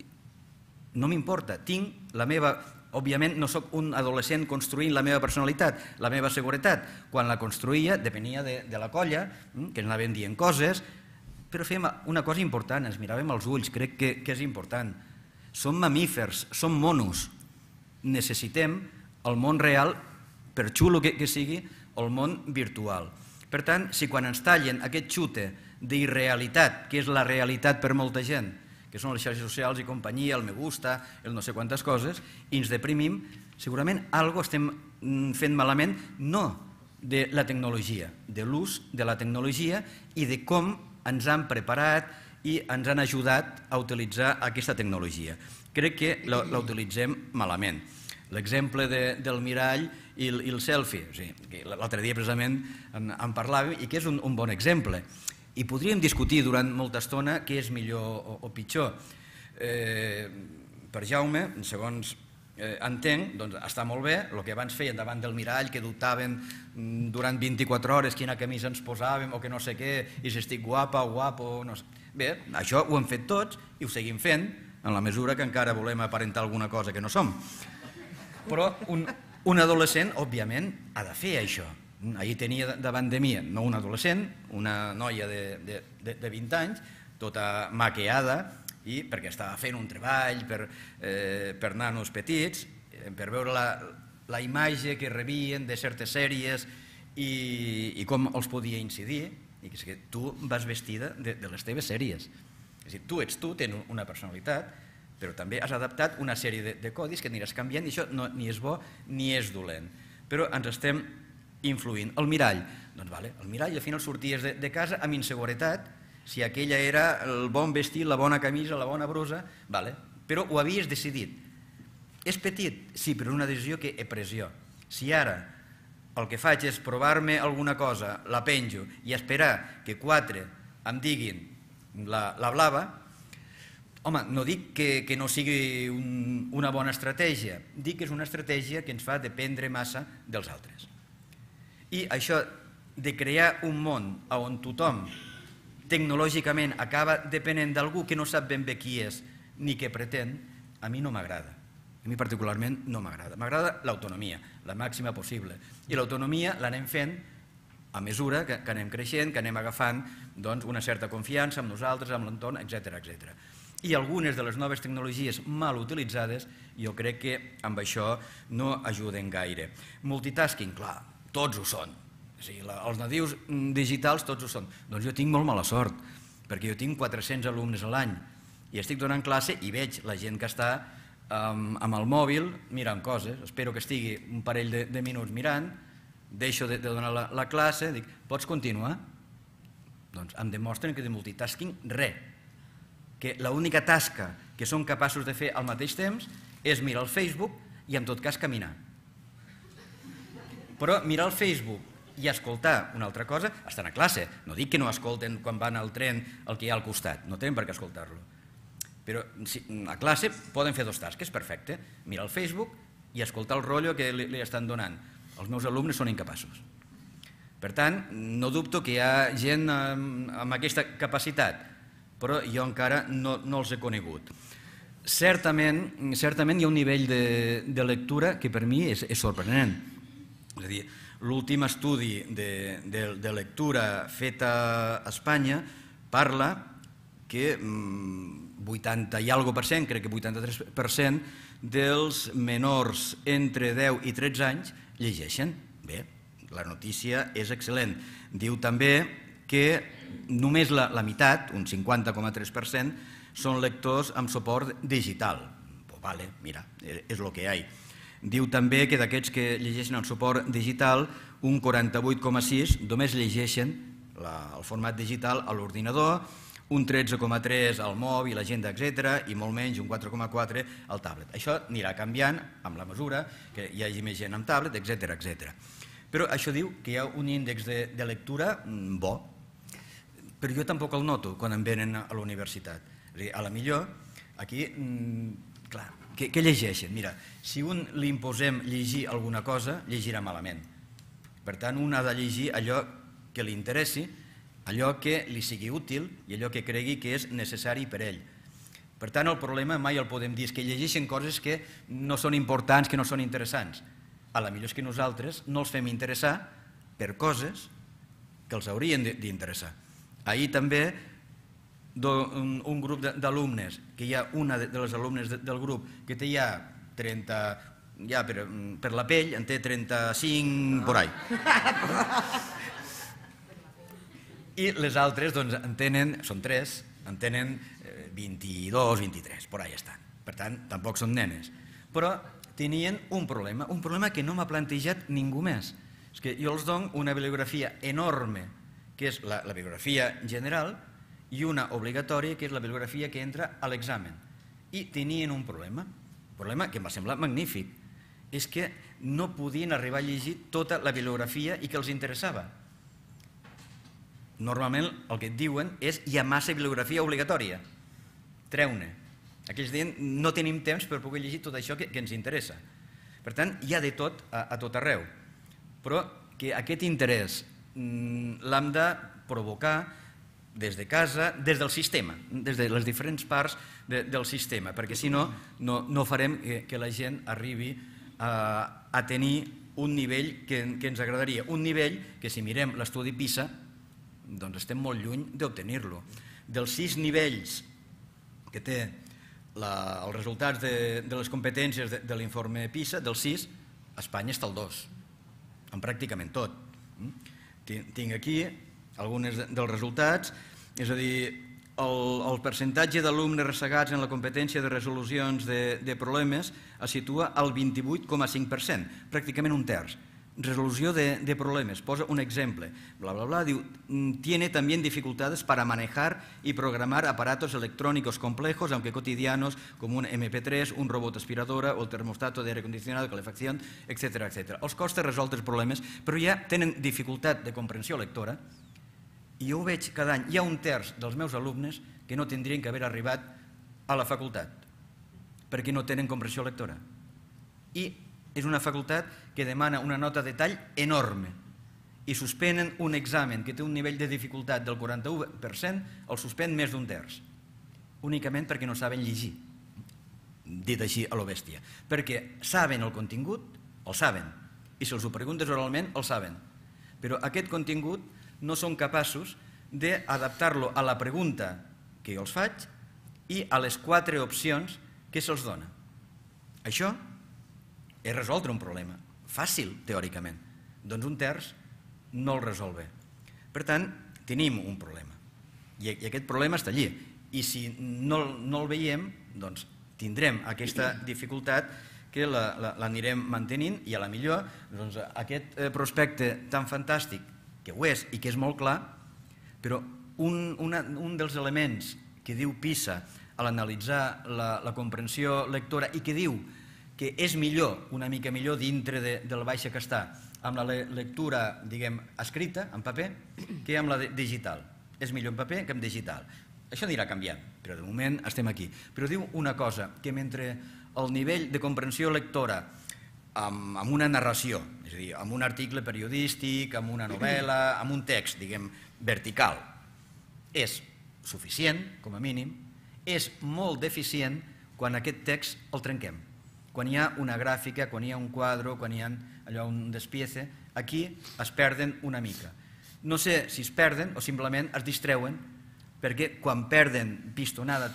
No m'importa, tinc la meva... Òbviament no soc un adolescent construint la meva personalitat, la meva seguretat. Quan la construïa depenia de, de la colla, que ens anaven dient coses, però fèiem una cosa important, ens miràvem als ulls, crec que, que és important. Som mamífers, som monos. Necessitem el món real, per xulo que, que sigui, el món virtual. Per tant, si quan ens tallen aquest xute d'irrealitat, que és la realitat per molta gent, que són les xarxes socials i companyia, el me gusta, el no sé quantes coses, i ens deprimim, segurament alguna cosa estem fent malament, no de la tecnologia, de l'ús de la tecnologia i de com ens han preparat i ens han ajudat a utilitzar aquesta tecnologia. Crec que la utilitzem malament. L'exemple del mirall i el selfie, l'altre dia precisament en parlàvem i que és un bon exemple. I podríem discutir durant molta estona què és millor o pitjor. Per Jaume, segons entenc, doncs està molt bé el que abans feien davant del mirall, que dubtaven durant vint-i-quatre hores quina camisa ens posàvem o que no sé què, i si estic guapa o guapo... Bé, això ho hem fet tots i ho seguim fent en la mesura que encara volem aparentar alguna cosa que no som. Però un adolescent, òbviament, ha de fer això. Ahir tenia davant de mi, no un adolescent, una noia de vint anys, tota maquillada, i perquè estava fent un treball per nanos petits, per veure la imatge que rebien de certes sèries i com els podia incidir, i que tu vas vestida de les teves sèries. És a dir, tu ets tu, tens una personalitat, però també has adaptat una sèrie de codis que aniràs canviant i això ni és bo ni és dolent. Però ens estem influint. El mirall, doncs vale, el mirall al final sorties de casa amb inseguretat, si aquella era el bon vestit, la bona camisa, la bona brusa, vale, però ho havies decidit. És petit? Sí, però és una decisió que he pres jo. Si ara el que faig és provar-me alguna cosa, la penjo i esperar que quatre em diguin la blava, home, no dic que no sigui una bona estratègia, dic que és una estratègia que ens fa dependre massa dels altres. I això de crear un món on tothom tecnològicament acaba depenent d'algú que no sap ben bé qui és ni què pretén, a mi no m'agrada. A mi particularment no m'agrada. M'agrada l'autonomia, la màxima possible. I l'autonomia l'anem fent a mesura que anem creixent, que anem agafant una certa confiança amb nosaltres, amb l'entorn, etcètera. I algunes de les noves tecnologies mal utilitzades jo crec que amb això no ajuden gaire. Multitasking, clar, tots ho són. Els nadius digitals tots ho són. Doncs jo tinc molt mala sort, perquè jo tinc quatre-cents alumnes a l'any i estic donant classe i veig la gent que està amb el mòbil mirant coses. Espero que estigui un parell de minuts mirant, deixo de donar la classe, dic, pots continuar? Doncs em demostren que de multitasking res, que l'única tasca que són capaços de fer al mateix temps és mirar el Facebook i en tot cas caminar. Però mirar el Facebook i escoltar una altra cosa, estan a classe. No dic que no escolten quan van al tren el que hi ha al costat, no tenen per què escoltar-lo. Però a classe poden fer dos tasques, perfecte, mirar el Facebook i escoltar el rotllo que li estan donant. Els meus alumnes són incapaços. Per tant, no dubto que hi ha gent amb aquesta capacitat, però jo encara no els he conegut. Certament hi ha un nivell de lectura que per mi és sorprenent. És a dir, l'últim estudi de lectura fet a Espanya parla que vuitanta i alguna per cent, crec que vuitanta-tres per cent dels menors entre deu i tretze anys llegeixen. Bé, la notícia és excel·lent. Diu també que només la meitat, un cinquanta coma tres per cent, són lectors amb suport digital. Vale, mira, és el que hi ha. Diu també que d'aquests que llegeixen el suport digital, un quaranta-vuit coma sis només llegeixen el format digital a l'ordinador, un tretze coma tres al mòbil, l'agenda, etcètera, i molt menys, un quatre coma quatre al tablet. Això anirà canviant amb la mesura que hi hagi més gent amb tablet, etcètera. Però això diu que hi ha un índex de lectura bo, però jo tampoc el noto quan em venen a la universitat. A la millor, aquí, clar, què llegeixen? Mira, si un li imposem llegir alguna cosa, llegirà malament. Per tant, un ha de llegir allò que li interessi, allò que li sigui útil i allò que cregui que és necessari per ell. Per tant, el problema mai el podem dir, és que llegeixen coses que no són importants, que no són interessants. A la millor és que nosaltres no els fem interessar per coses que els haurien d'interessar. Ahir també un grup d'alumnes, que hi ha una de les alumnes del grup que té ja trenta, ja per la pell, en té trenta-cinc por ahí. I les altres en tenen, són tres, en tenen vint-i-dos, vint-i-tres, por ahí estan. Per tant, tampoc són nenes. Però tenien un problema, un problema que no m'ha plantejat ningú més. És que jo els dono una bibliografia enorme, que és la, la bibliografia general, i una obligatòria, que és la bibliografia que entra a l'examen. I tenien un problema, un problema que em va semblar magnífic, és que no podien arribar a llegir tota la bibliografia i que els interessava. Normalment el que et diuen és hi ha massa bibliografia obligatòria, treu-ne. Aquells diuen no tenim temps per poder llegir tot això que, que ens interessa. Per tant, hi ha de tot a, a tot arreu. Però que aquest interès mm, l'hem de provocar des de casa, des del sistema, des de les diferents parts de, del sistema, perquè si no, no, no farem que, que la gent arribi a, a tenir un nivell que, que ens agradaria. Un nivell que, si mirem l'estudi PISA, doncs estem molt lluny d'obtenir-lo. Dels sis nivells que té la, els resultats de, de les competències de, de l'informe PISA, dels sis, Espanya està al dos, en pràcticament tot. Tinc aquí alguns dels resultats, és a dir, el, el percentatge d'alumnes ressegats en la competència de resolucions de, de problemes es situa al vint-i-vuit coma cinc per cent, pràcticament un terç. Resolució de, de problemes, posa un exemple, bla, bla, bla, diu, tiene también dificultades para manejar y programar aparatos electrónicos complejos, aunque cotidianos, como un eme pe tres, un robot aspiradora o el termostato de aire acondicionado, calefacción, etcètera, etcètera. Els costa resoldre els problemes, però ja tenen dificultat de comprensió lectora, i jo ho veig cada any. Hi ha un terç dels meus alumnes que no tindrien que haver arribat a la facultat, perquè no tenen comprensió lectora. I és una facultat que demana una nota de tall enorme i suspenen un examen que té un nivell de dificultat del quaranta-u per cent, el suspèn més d'un terç, únicament perquè no saben llegir, dit així a lo bèstia. Perquè saben el contingut, el saben, i si els ho preguntes oralment, el saben. Però aquest contingut no són capaços d'adaptar-lo a la pregunta que jo els faig i a les quatre opcions que se'ls dona. Això és resoldre un problema. Fàcil, teòricament. Doncs un terç no el resol bé. Per tant, tenim un problema. I aquest problema està allí. I si no el veiem, doncs tindrem aquesta dificultat que l'anirem mantenint i a la millor aquest prospecte tan fantàstic, que ho és i que és molt clar, però un dels elements que diu PISA a l'analitzar la comprensió lectora i que diu que és millor, una mica millor dintre del baixa que està, amb la lectura, diguem, escrita, en paper, que amb la digital. És millor en paper que en digital. Això anirà canviant, però de moment estem aquí. Però diu una cosa, que mentre el nivell de comprensió lectora amb una narració, és a dir, amb un article periodístic, amb una novel·la, amb un text, diguem, vertical, és suficient, com a mínim, és molt deficient quan aquest text el trenquem. Quan hi ha una gràfica, quan hi ha un quadre, quan hi ha allò un despiece, aquí es perden una mica. No sé si es perden o simplement es distreuen, perquè quan perden pistonada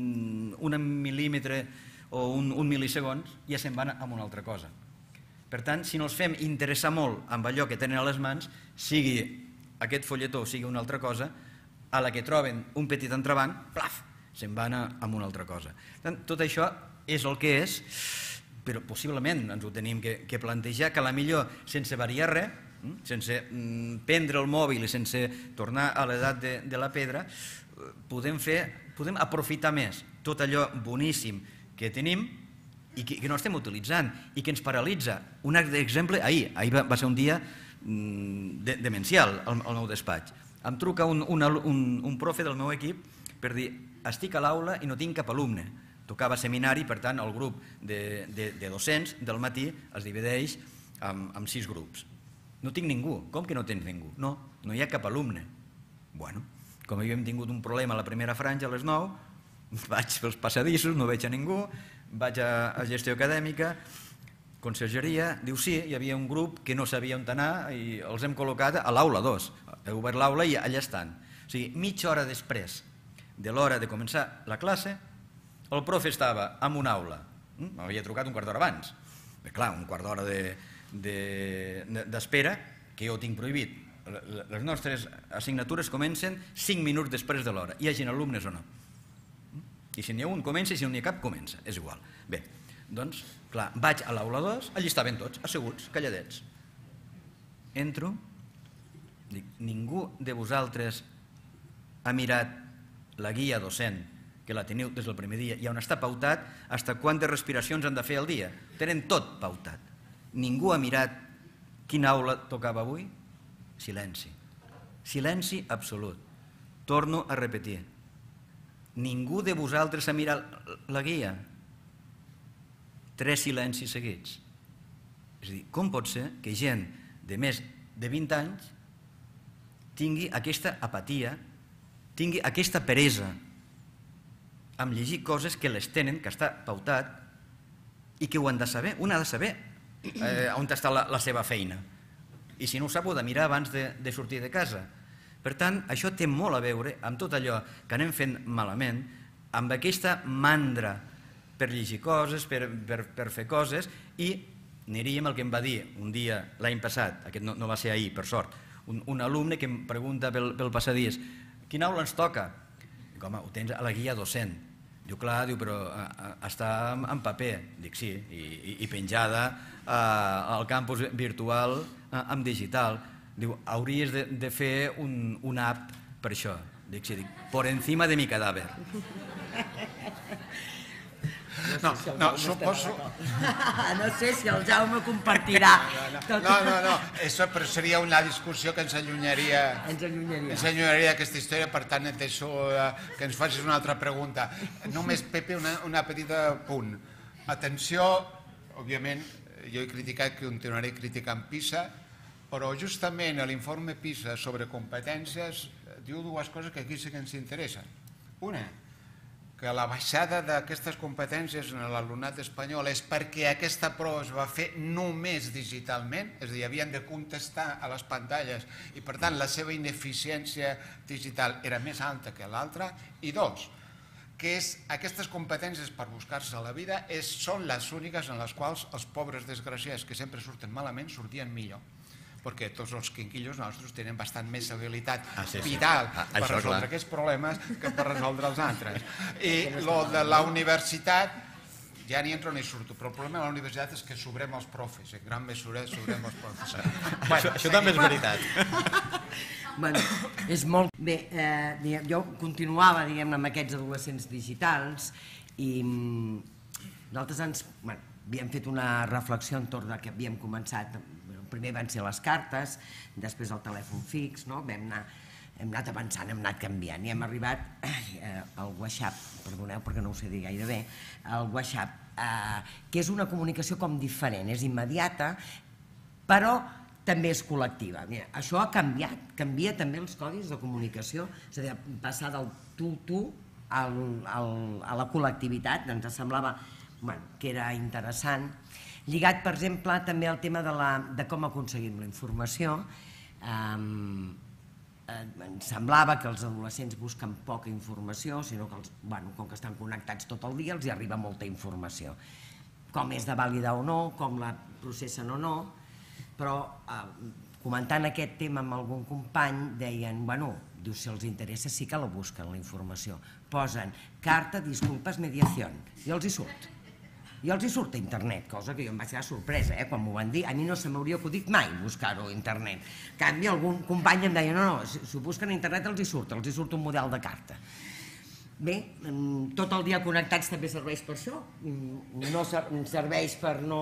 un mil·límetre o un mil·lisegons ja se'n van a una altra cosa. Per tant, si no els fem interessar molt amb allò que tenen a les mans, sigui aquest folletó o sigui una altra cosa, a la que troben un petit entrebanc, plaf, se'n van a una altra cosa. Tot això és el que és, però possiblement ens ho tenim que plantejar, que a la millor sense variar res, sense prendre el mòbil i sense tornar a l'edat de la pedra, podem fer, podem aprofitar més tot allò boníssim que tenim i que no estem utilitzant i que ens paralitza. Un exemple, ahir, ahir va ser un dia demencial al meu despatx. Em truca un profe del meu equip per dir, estic a l'aula i no tinc cap alumne. Tocava seminari, per tant, el grup de docents del matí es divideix en sis grups. No tinc ningú. Com que no tens ningú? No, no hi ha cap alumne. Bueno, com havíem tingut un problema a la primera franja a les nou, vaig pels passadissos, no veig a ningú, vaig a gestió acadèmica, consergeria, diu sí, hi havia un grup que no sabia on anar i els hem col·locat a l'aula dos. He obert l'aula i allà estan. O sigui, mitja hora després de l'hora de començar la classe, el profe estava en una aula, m'havia trucat un quart d'hora abans, clar, un quart d'hora d'espera que jo tinc prohibit. Les nostres assignatures comencen cinc minuts després de l'hora, hi hagin alumnes o no. I si n'hi ha un, comença, i si no n'hi ha cap, comença, és igual. Bé, doncs, Clar, vaig a l'aula dos, allí estaven tots, asseguts, calladets. Entro, dic, ningú de vosaltres ha mirat la guia docent, que la teniu des del primer dia, i on està pautat fins quantes respiracions han de fer al dia. Tenen tot pautat. Ningú ha mirat quina aula tocava avui? Silenci. Silenci absolut. Torno a repetir. Ningú de vosaltres ha mirat la guia? Tres silencis seguits. És a dir, com pot ser que gent de més de vint anys tingui aquesta apatia, tingui aquesta peresa amb llegir coses que les tenen, que està pautat, i que ho han de saber. Un ha de saber eh, on està la, la seva feina. I si no ho sap, ho ha de mirar abans de, de sortir de casa. Per tant, això té molt a veure amb tot allò que anem fent malament, amb aquesta mandra per llegir coses, per, per, per fer coses, i aniríem el que em va dir un dia l'any passat, aquest no, no va ser ahir, per sort, un, un alumne que em pregunta pel, pel passadís, quina aula ens toca? Dic, home, ho tens a la guia docent. Diu, clar, diu, però a, a, està en, en paper. Dic, sí, i, i, i penjada a, al campus virtual a, en digital. Diu, hauries de, de fer un, una app per això. Dic, sí, dic, por encima de mi cadàver. No, no, suposo... No sé si el Jaume compartirà. No, no, no, això seria una discussió que ens allunyaria... Ens allunyaria. Ens allunyaria aquesta història, per tant et deixo que ens facis una altra pregunta. Només, Pepe, una, una petita punt. Atenció, òbviament, jo he criticat, continuaré criticant PISA, però justament l'informe PISA sobre competències diu dues coses que aquí sí que ens interessen. Una, que la baixada d'aquestes competències en l'alumnat espanyol és perquè aquesta prova es va fer només digitalment, és a dir, havien de contestar a les pantalles i per tant la seva ineficiència digital era més alta que l'altra, i dos, que és, aquestes competències per buscar-se la vida és, són les úniques en les quals els pobres desgraciats que sempre surten malament sortien millor, perquè tots els quinquillos nostres tenen bastant més habilitat ah, sí, sí. vital ah, per això, resoldre clar. Aquests problemes que per resoldre els altres. I lo de la universitat, ja ni entro ni surto, però el problema de la universitat és que sobrem els profes, en gran mesura sobrem els professors. Bueno, això això també és veritat. Bueno, és molt... Bé, eh, diguem, jo continuava, diguem, amb aquests adolescents digitals i nosaltres ens... Bueno, havíem fet una reflexió entorn de que havíem començat... Primer van ser les cartes, després el telèfon fix, no? Vam anar, hem anat avançant, hem anat canviant i hem arribat ai, al WhatsApp, perdoneu perquè no ho sé dir gaire bé, al WhatsApp, eh, que és una comunicació com diferent, és immediata, però també és col·lectiva. Mira, això ha canviat, canvia també els codis de comunicació, és a dir, passar del tu-tu al, al, a la col·lectivitat, ens semblava bueno, que era interessant. Lligat, per exemple, també al tema de, la, de com aconseguim la informació, eh, eh, em semblava que els adolescents busquen poca informació, sinó que, els, bueno, com que estan connectats tot el dia, els hi arriba molta informació. Com és de vàlida o no, com la processen o no, però eh, comentant aquest tema amb algun company deien, bueno, diu, si els interessa sí que la busquen, la informació. Posen carta, disculpes, mediació, i els hi surt. I els hi surt a internet, cosa que jo em vaig quedar sorpresa, eh, quan m'ho van dir. A mi no se m'hauria acudit mai buscar-ho a internet. En canvi, algun company em deia, no, no, si ho busquen a internet els hi surt, els hi surt un model de carta. Bé, tot el dia connectats també serveix per això. No serveix per no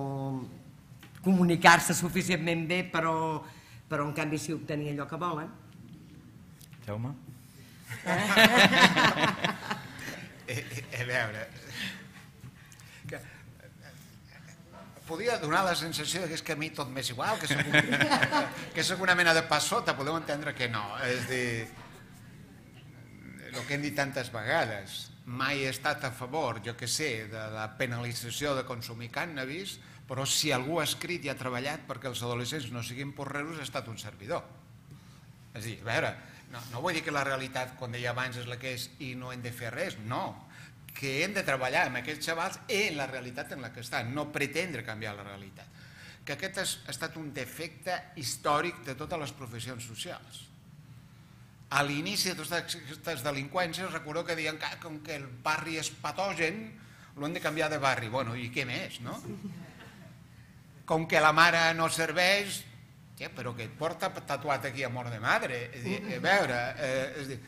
comunicar-se suficientment bé, però, però en canvi sí obtenir allò que volen. Jaume? A veure... Podia donar la sensació que és que a mi tot m'és igual, que soc, un, que soc una mena de passota, podeu entendre que no. És dir, el que hem dit tantes vegades, mai he estat a favor, jo que sé, de la penalització de consumir cànnabis, però si algú ha escrit i ha treballat perquè els adolescents no siguin porreros, ha estat un servidor. És dir, a veure, no, no vull dir que la realitat, com deia abans, és la que és i no hem de fer res, no. Que hem de treballar amb aquests xavals en la realitat en la que estan, no pretendre canviar la realitat. Que aquest ha estat un defecte històric de totes les professions socials. A l'inici de totes aquestes delinqüències, recordo que deien que com que el barri és patogen, Lo hem de canviar de barri. Bueno, i què més, no? Com que la mare no serveix, però que et porta tatuat aquí amor de madre. A veure, és dir,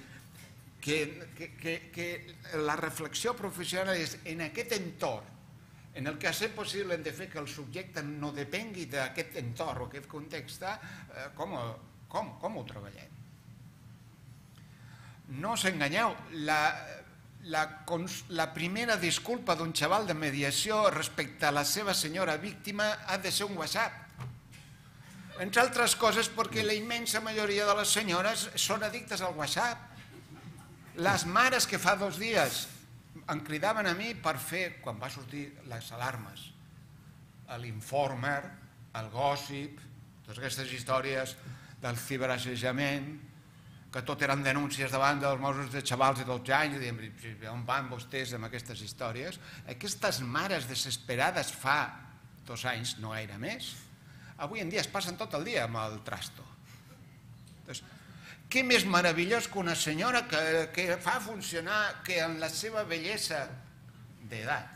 que la reflexió professional és en aquest entorn, en el que a ser possible hem de fer que el subjecte no depengui d'aquest entorn o aquest context, com ho treballem? No us enganyeu, la primera disculpa d'un xaval de mediació respecte a la seva senyora víctima ha de ser un WhatsApp. Entre altres coses perquè la immensa majoria de les senyores són addictes al WhatsApp. Les mares que fa dos dies em cridaven a mi per fer, quan va sortir les alarmes, l'Informer, el Gossip, totes aquestes històries del ciberassetjament, que tot eren denúncies davant dels Mossos de xavals de dotze anys, i diem, on van vostès amb aquestes històries? Aquestes mares desesperades fa dos anys, no gaire més, avui en dia es passen tot el dia amb el trasto. Què més meravellós que una senyora que fa funcionar, que en la seva bellesa d'edat,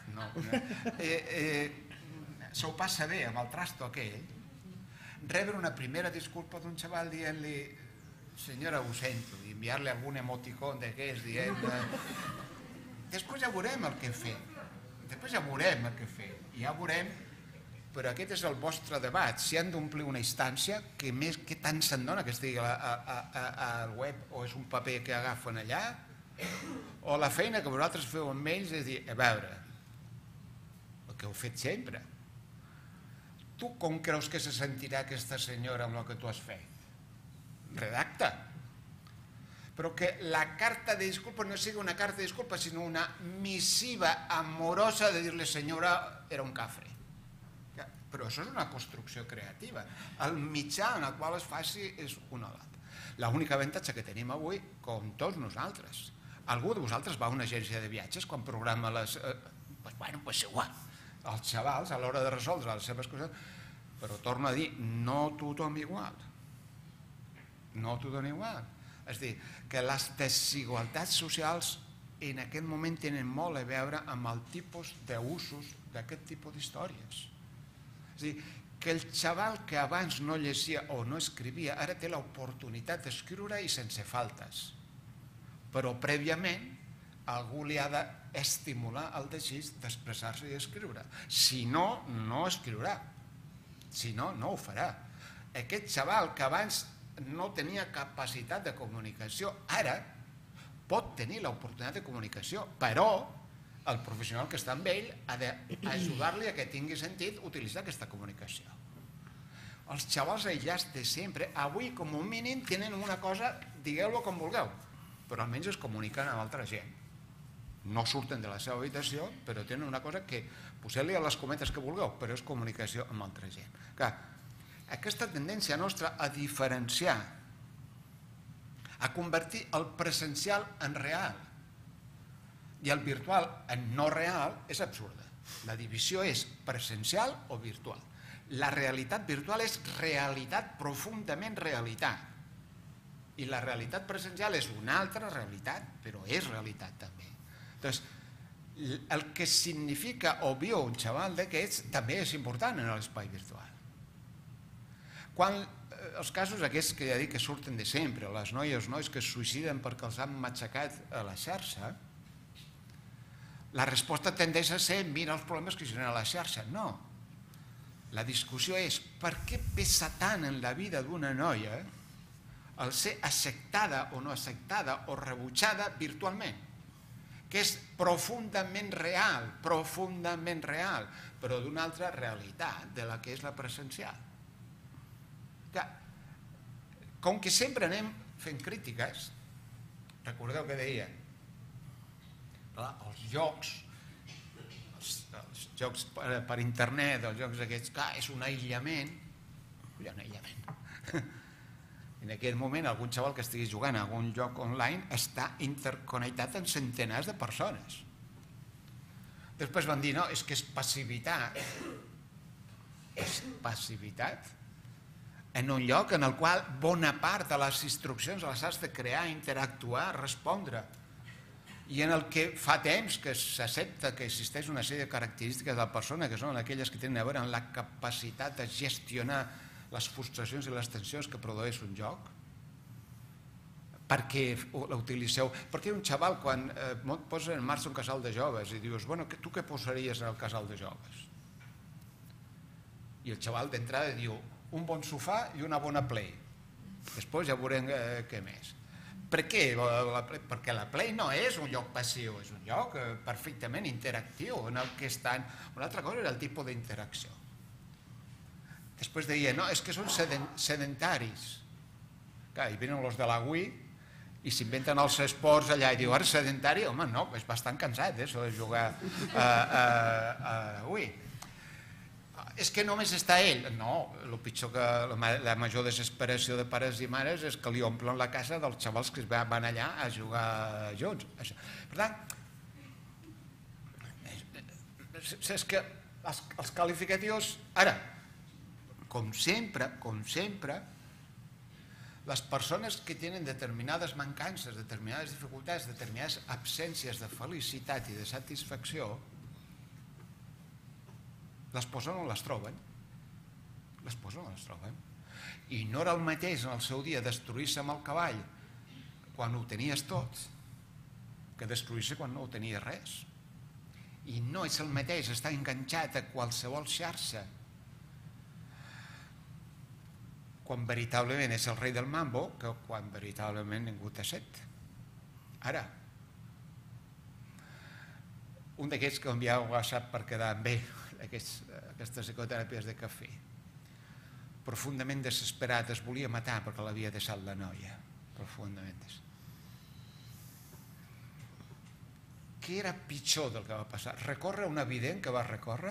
s'ho passa bé amb el trasto aquell, rebre una primera disculpa d'un xaval dient-li senyora, ho sento, i enviar-li algun emoticon d'aquests dient després ja veurem el que fem, després ja veurem el que fem, ja veurem, però aquest és el vostre debat, si han d'omplir una instància, què tant se'n dona que estigui al web o és un paper que agafen allà, o la feina que vosaltres feu amb ells és dir, a veure, el que heu fet sempre, tu com creus que se sentirà aquesta senyora amb el que tu has fet? Redacta, però que la carta de disculpa no sigui una carta de disculpa, sinó una missiva amorosa de dir-li senyora, era un cafre. Però això és una construcció creativa. El mitjà en el qual es faci és una o l'altra. L'única avantatge que tenim avui, com tots nosaltres, algú de vosaltres va a una agència de viatges quan programa les... Doncs bueno, doncs igual, els xavals a l'hora de resoldre les seves coses, però torno a dir, no tothom igual. No tothom igual. És a dir, que les desigualtats socials en aquest moment tenen molt a veure amb el tipus d'usos d'aquest tipus d'històries. És a dir, que el xaval que abans no llegia o no escrivia ara té l'oportunitat d'escriure i sense faltes. Però prèviament algú li ha d'estimular el desig d'expressar-se i escriure. Si no, no escriurà. Si no, no ho farà. Aquest xaval que abans no tenia capacitat de comunicació, ara pot tenir l'oportunitat de comunicació, però el professional que està amb ell ha d'ajudar-li a que tingui sentit utilitzar aquesta comunicació. Els xavals aïllats de sempre, avui com a mínim tenen una cosa, digueu-lo com vulgueu, però almenys es comuniquen amb altra gent. No surten de la seva habitació, però tenen una cosa que poseu-li a les cometes que vulgueu, però és comunicació amb altra gent. Clar, aquesta tendència nostra a diferenciar, a convertir el presencial en real i el virtual en no real és absurda. La divisió és presencial o virtual. La realitat virtual és realitat, profundament realitat. I la realitat presencial és una altra realitat, però és realitat també. Doncs, el que significa o viu un xaval d'aquests també és important en l'espai virtual. Quan els casos aquests que ja dic que surten de sempre, les noies o nois que es suïciden perquè els han matxacat a la xarxa, la resposta tendeix a ser mira els problemes que genera la xarxa. No. La discussió és per què pesa tant en la vida d'una noia el ser acceptada o no acceptada o rebutjada virtualment, que és profundament real, profundament real, però d'una altra realitat de la que és la presencial. Com que sempre anem fent crítiques, recordeu que deia, els jocs, els jocs per internet, els jocs aquests, clar, és un aïllament, hi ha un aïllament. En aquest moment, algun xaval que estigui jugant a algun joc online està interconnectat amb centenars de persones. Després van dir, no, és que és passivitat. És passivitat en un lloc en el qual bona part de les instruccions les has de crear, interactuar, respondre. i en el que fa temps que s'accepta que existeix una sèrie de característiques de la persona que són aquelles que tenen a veure amb la capacitat de gestionar les frustracions i les tensions que produeix un joc. Per què l'utilitzeu? Perquè un xaval, quan posa en marxa un casal de joves i dius, bueno, tu què posaries en el casal de joves? I el xaval d'entrada diu, un bon sofà i una bona Play. Després ja veurem què més. Per què? Perquè la Play no és un lloc passiu, és un lloc perfectament interactiu en el que estan... Una altra cosa era el tipus d'interacció. Després deia, no, és que són sedentaris. Clar, hi venen els de la Wii i s'inventen els esports allà i diu, ara sedentari? Home, no, és bastant cansat, això de jugar a Wii. És que només està ell. No, el pitjor que la major desesperació de pares i mares és que li omplen la casa dels xavals que van allà a jugar junts. Per tant, és que els qualificatius, ara, com sempre, com sempre, les persones que tenen determinades mancances, determinades dificultats, determinades absències de felicitat i de satisfacció, les posen on les troben. Les posen on les troben. I no era el mateix en el seu dia destruir-se amb el cavall quan ho tenies tot que destruir-se quan no ho tenies res. I no és el mateix estar enganxat a qualsevol xarxa quan veritablement és el rei del mambo que quan veritablement ningú té set. Ara, un d'aquests que enviava WhatsApp per quedar amb ell, aquestes psicoteràpies de cafè, profundament desesperat, es volia matar perquè l'havia deixat la noia, profundament desesperat. Què era pitjor del que va passar? Recórrer una vident que va recórrer?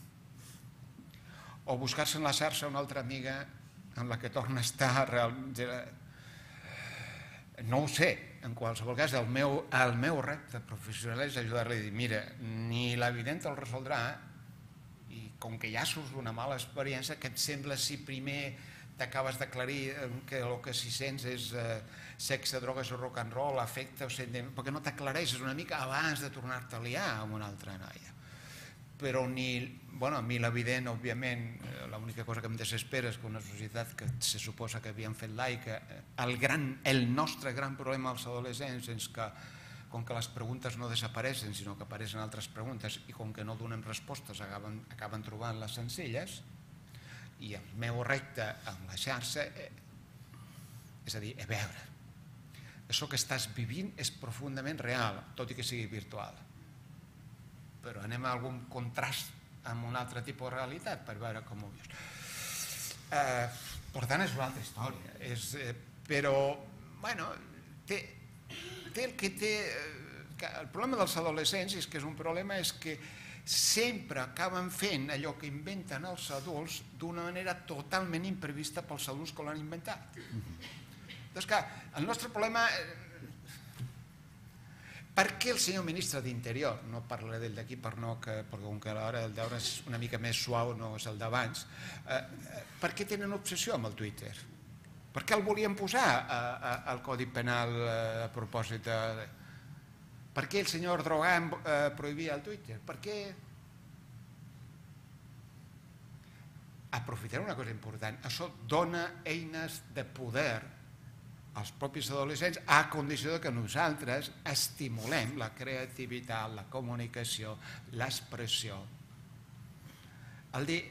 O buscar-se en la xarxa una altra amiga en la que torna a estar realment... No ho sé, en qualsevol cas, el meu repte professional és ajudar-li a dir, mira, ni la vident el resoldrà, i com que ja surts d'una mala experiència, que et sembla si primer t'acabes d'aclarir que el que si sents és sexe, drogues o rock and roll, afecte o sentiment, perquè no t'aclareixes una mica abans de tornar-te a liar amb una altra noia. Però ni, bueno, a mi l'evident, òbviament, l'única cosa que em desespera és que una societat que se suposa que havíem fet laica, el nostre gran problema als adolescents és que, com que les preguntes no desapareixen, sinó que apareixen altres preguntes, i com que no donen respostes, acaben trobant les senzilles, i el meu repte amb la xarxa és a dir, a veure, això que estàs vivint és profundament real, tot i que sigui virtual. Però anem a algun contrast amb un altre tipus de realitat per veure com ho vius. Per tant, és una altra història. Però, bueno, té el que té... El problema dels adolescents és que és un problema és que sempre acaben fent allò que inventen els adults d'una manera totalment imprevista pels adults que l'han inventat. Doncs clar, el nostre problema... Per què el senyor ministre d'Interior, no parlaré d'ell d'aquí perquè com que l'hora del deure és una mica més suau, no és el d'abans, per què tenen obsessió amb el Twitter? Per què el volien posar al Codi Penal a propòsit de... Per què el senyor Erdogan prohibia el Twitter? Per què... Aprofitaré una cosa important. Això dona eines de poder als propis adolescents a condició que nosaltres estimulem la creativitat, la comunicació, l'expressió. El dir...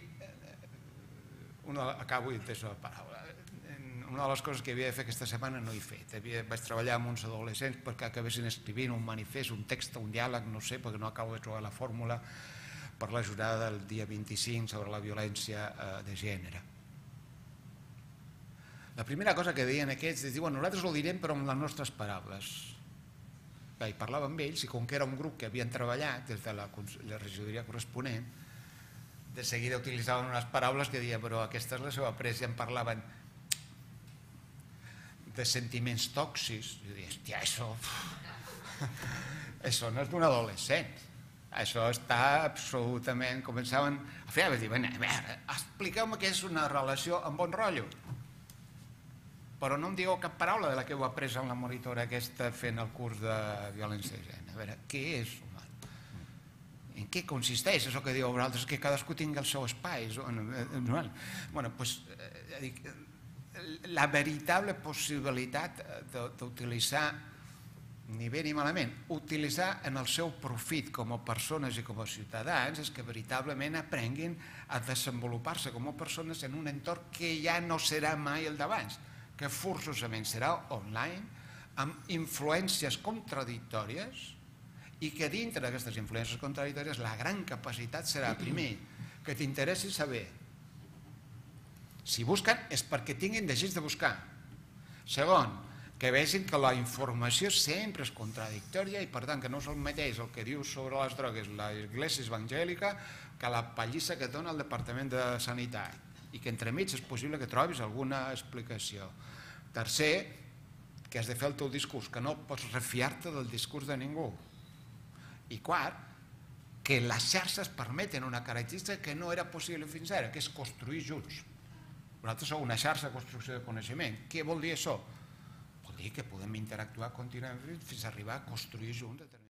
Acabo i deixo la paraula. Una de les coses que havia de fer aquesta setmana no he fet. Vaig treballar amb uns adolescents perquè acabessin escrivint un manifest, un text, un diàleg, no sé, perquè no acabo de trobar la fórmula per la jornada del dia vint-i-cinc sobre la violència de gènere. La primera cosa que deien aquests és dir, bueno, nosaltres ho direm però amb les nostres paraules. I parlava amb ells i com que era un grup que havien treballat des de la regidoria corresponent, de seguida utilitzaven unes paraules que deia però aquesta és la seva pressa, i em parlaven de sentiments tòxics. Jo deia, hòstia, això... Això no és d'un adolescent. Això està absolutament... Començaven a fer, a dir, a veure, expliqueu-me què és una relació amb bon rotllo. però no em digueu cap paraula de la que heu après en la monitora aquesta fent el curs de violència de gènere. A veure, què és? En què consisteix això que dieu vosaltres, que cadascú tingui el seu espai? Bueno, doncs, la veritable possibilitat d'utilitzar, ni bé ni malament, utilitzar en el seu profit com a persones i com a ciutadans és que veritablement aprenguin a desenvolupar-se com a persones en un entorn que ja no serà mai el d'abans, que forçosament serà online, amb influències contradictòries, i que dintre d'aquestes influències contradictòries la gran capacitat serà, primer, que t'interessi saber. Si busquen és perquè tinguin desig de buscar. Segon, que vegin que la informació sempre és contradictòria i per tant que no és el mateix el que diu sobre les drogues l'Església Evangèlica que la pallissa que dona el Departament de Sanitat i que entremig és possible que trobis alguna explicació. Tercer, que has de fer el teu discurs, que no pots refiar-te del discurs de ningú. I quart, que les xarxes permeten una característica que no era possible fins ara, que és construir junts. Vosaltres sou una xarxa de construcció de coneixement. Què vol dir això? Vol dir que podem interactuar contínuament fins a arribar a construir junts.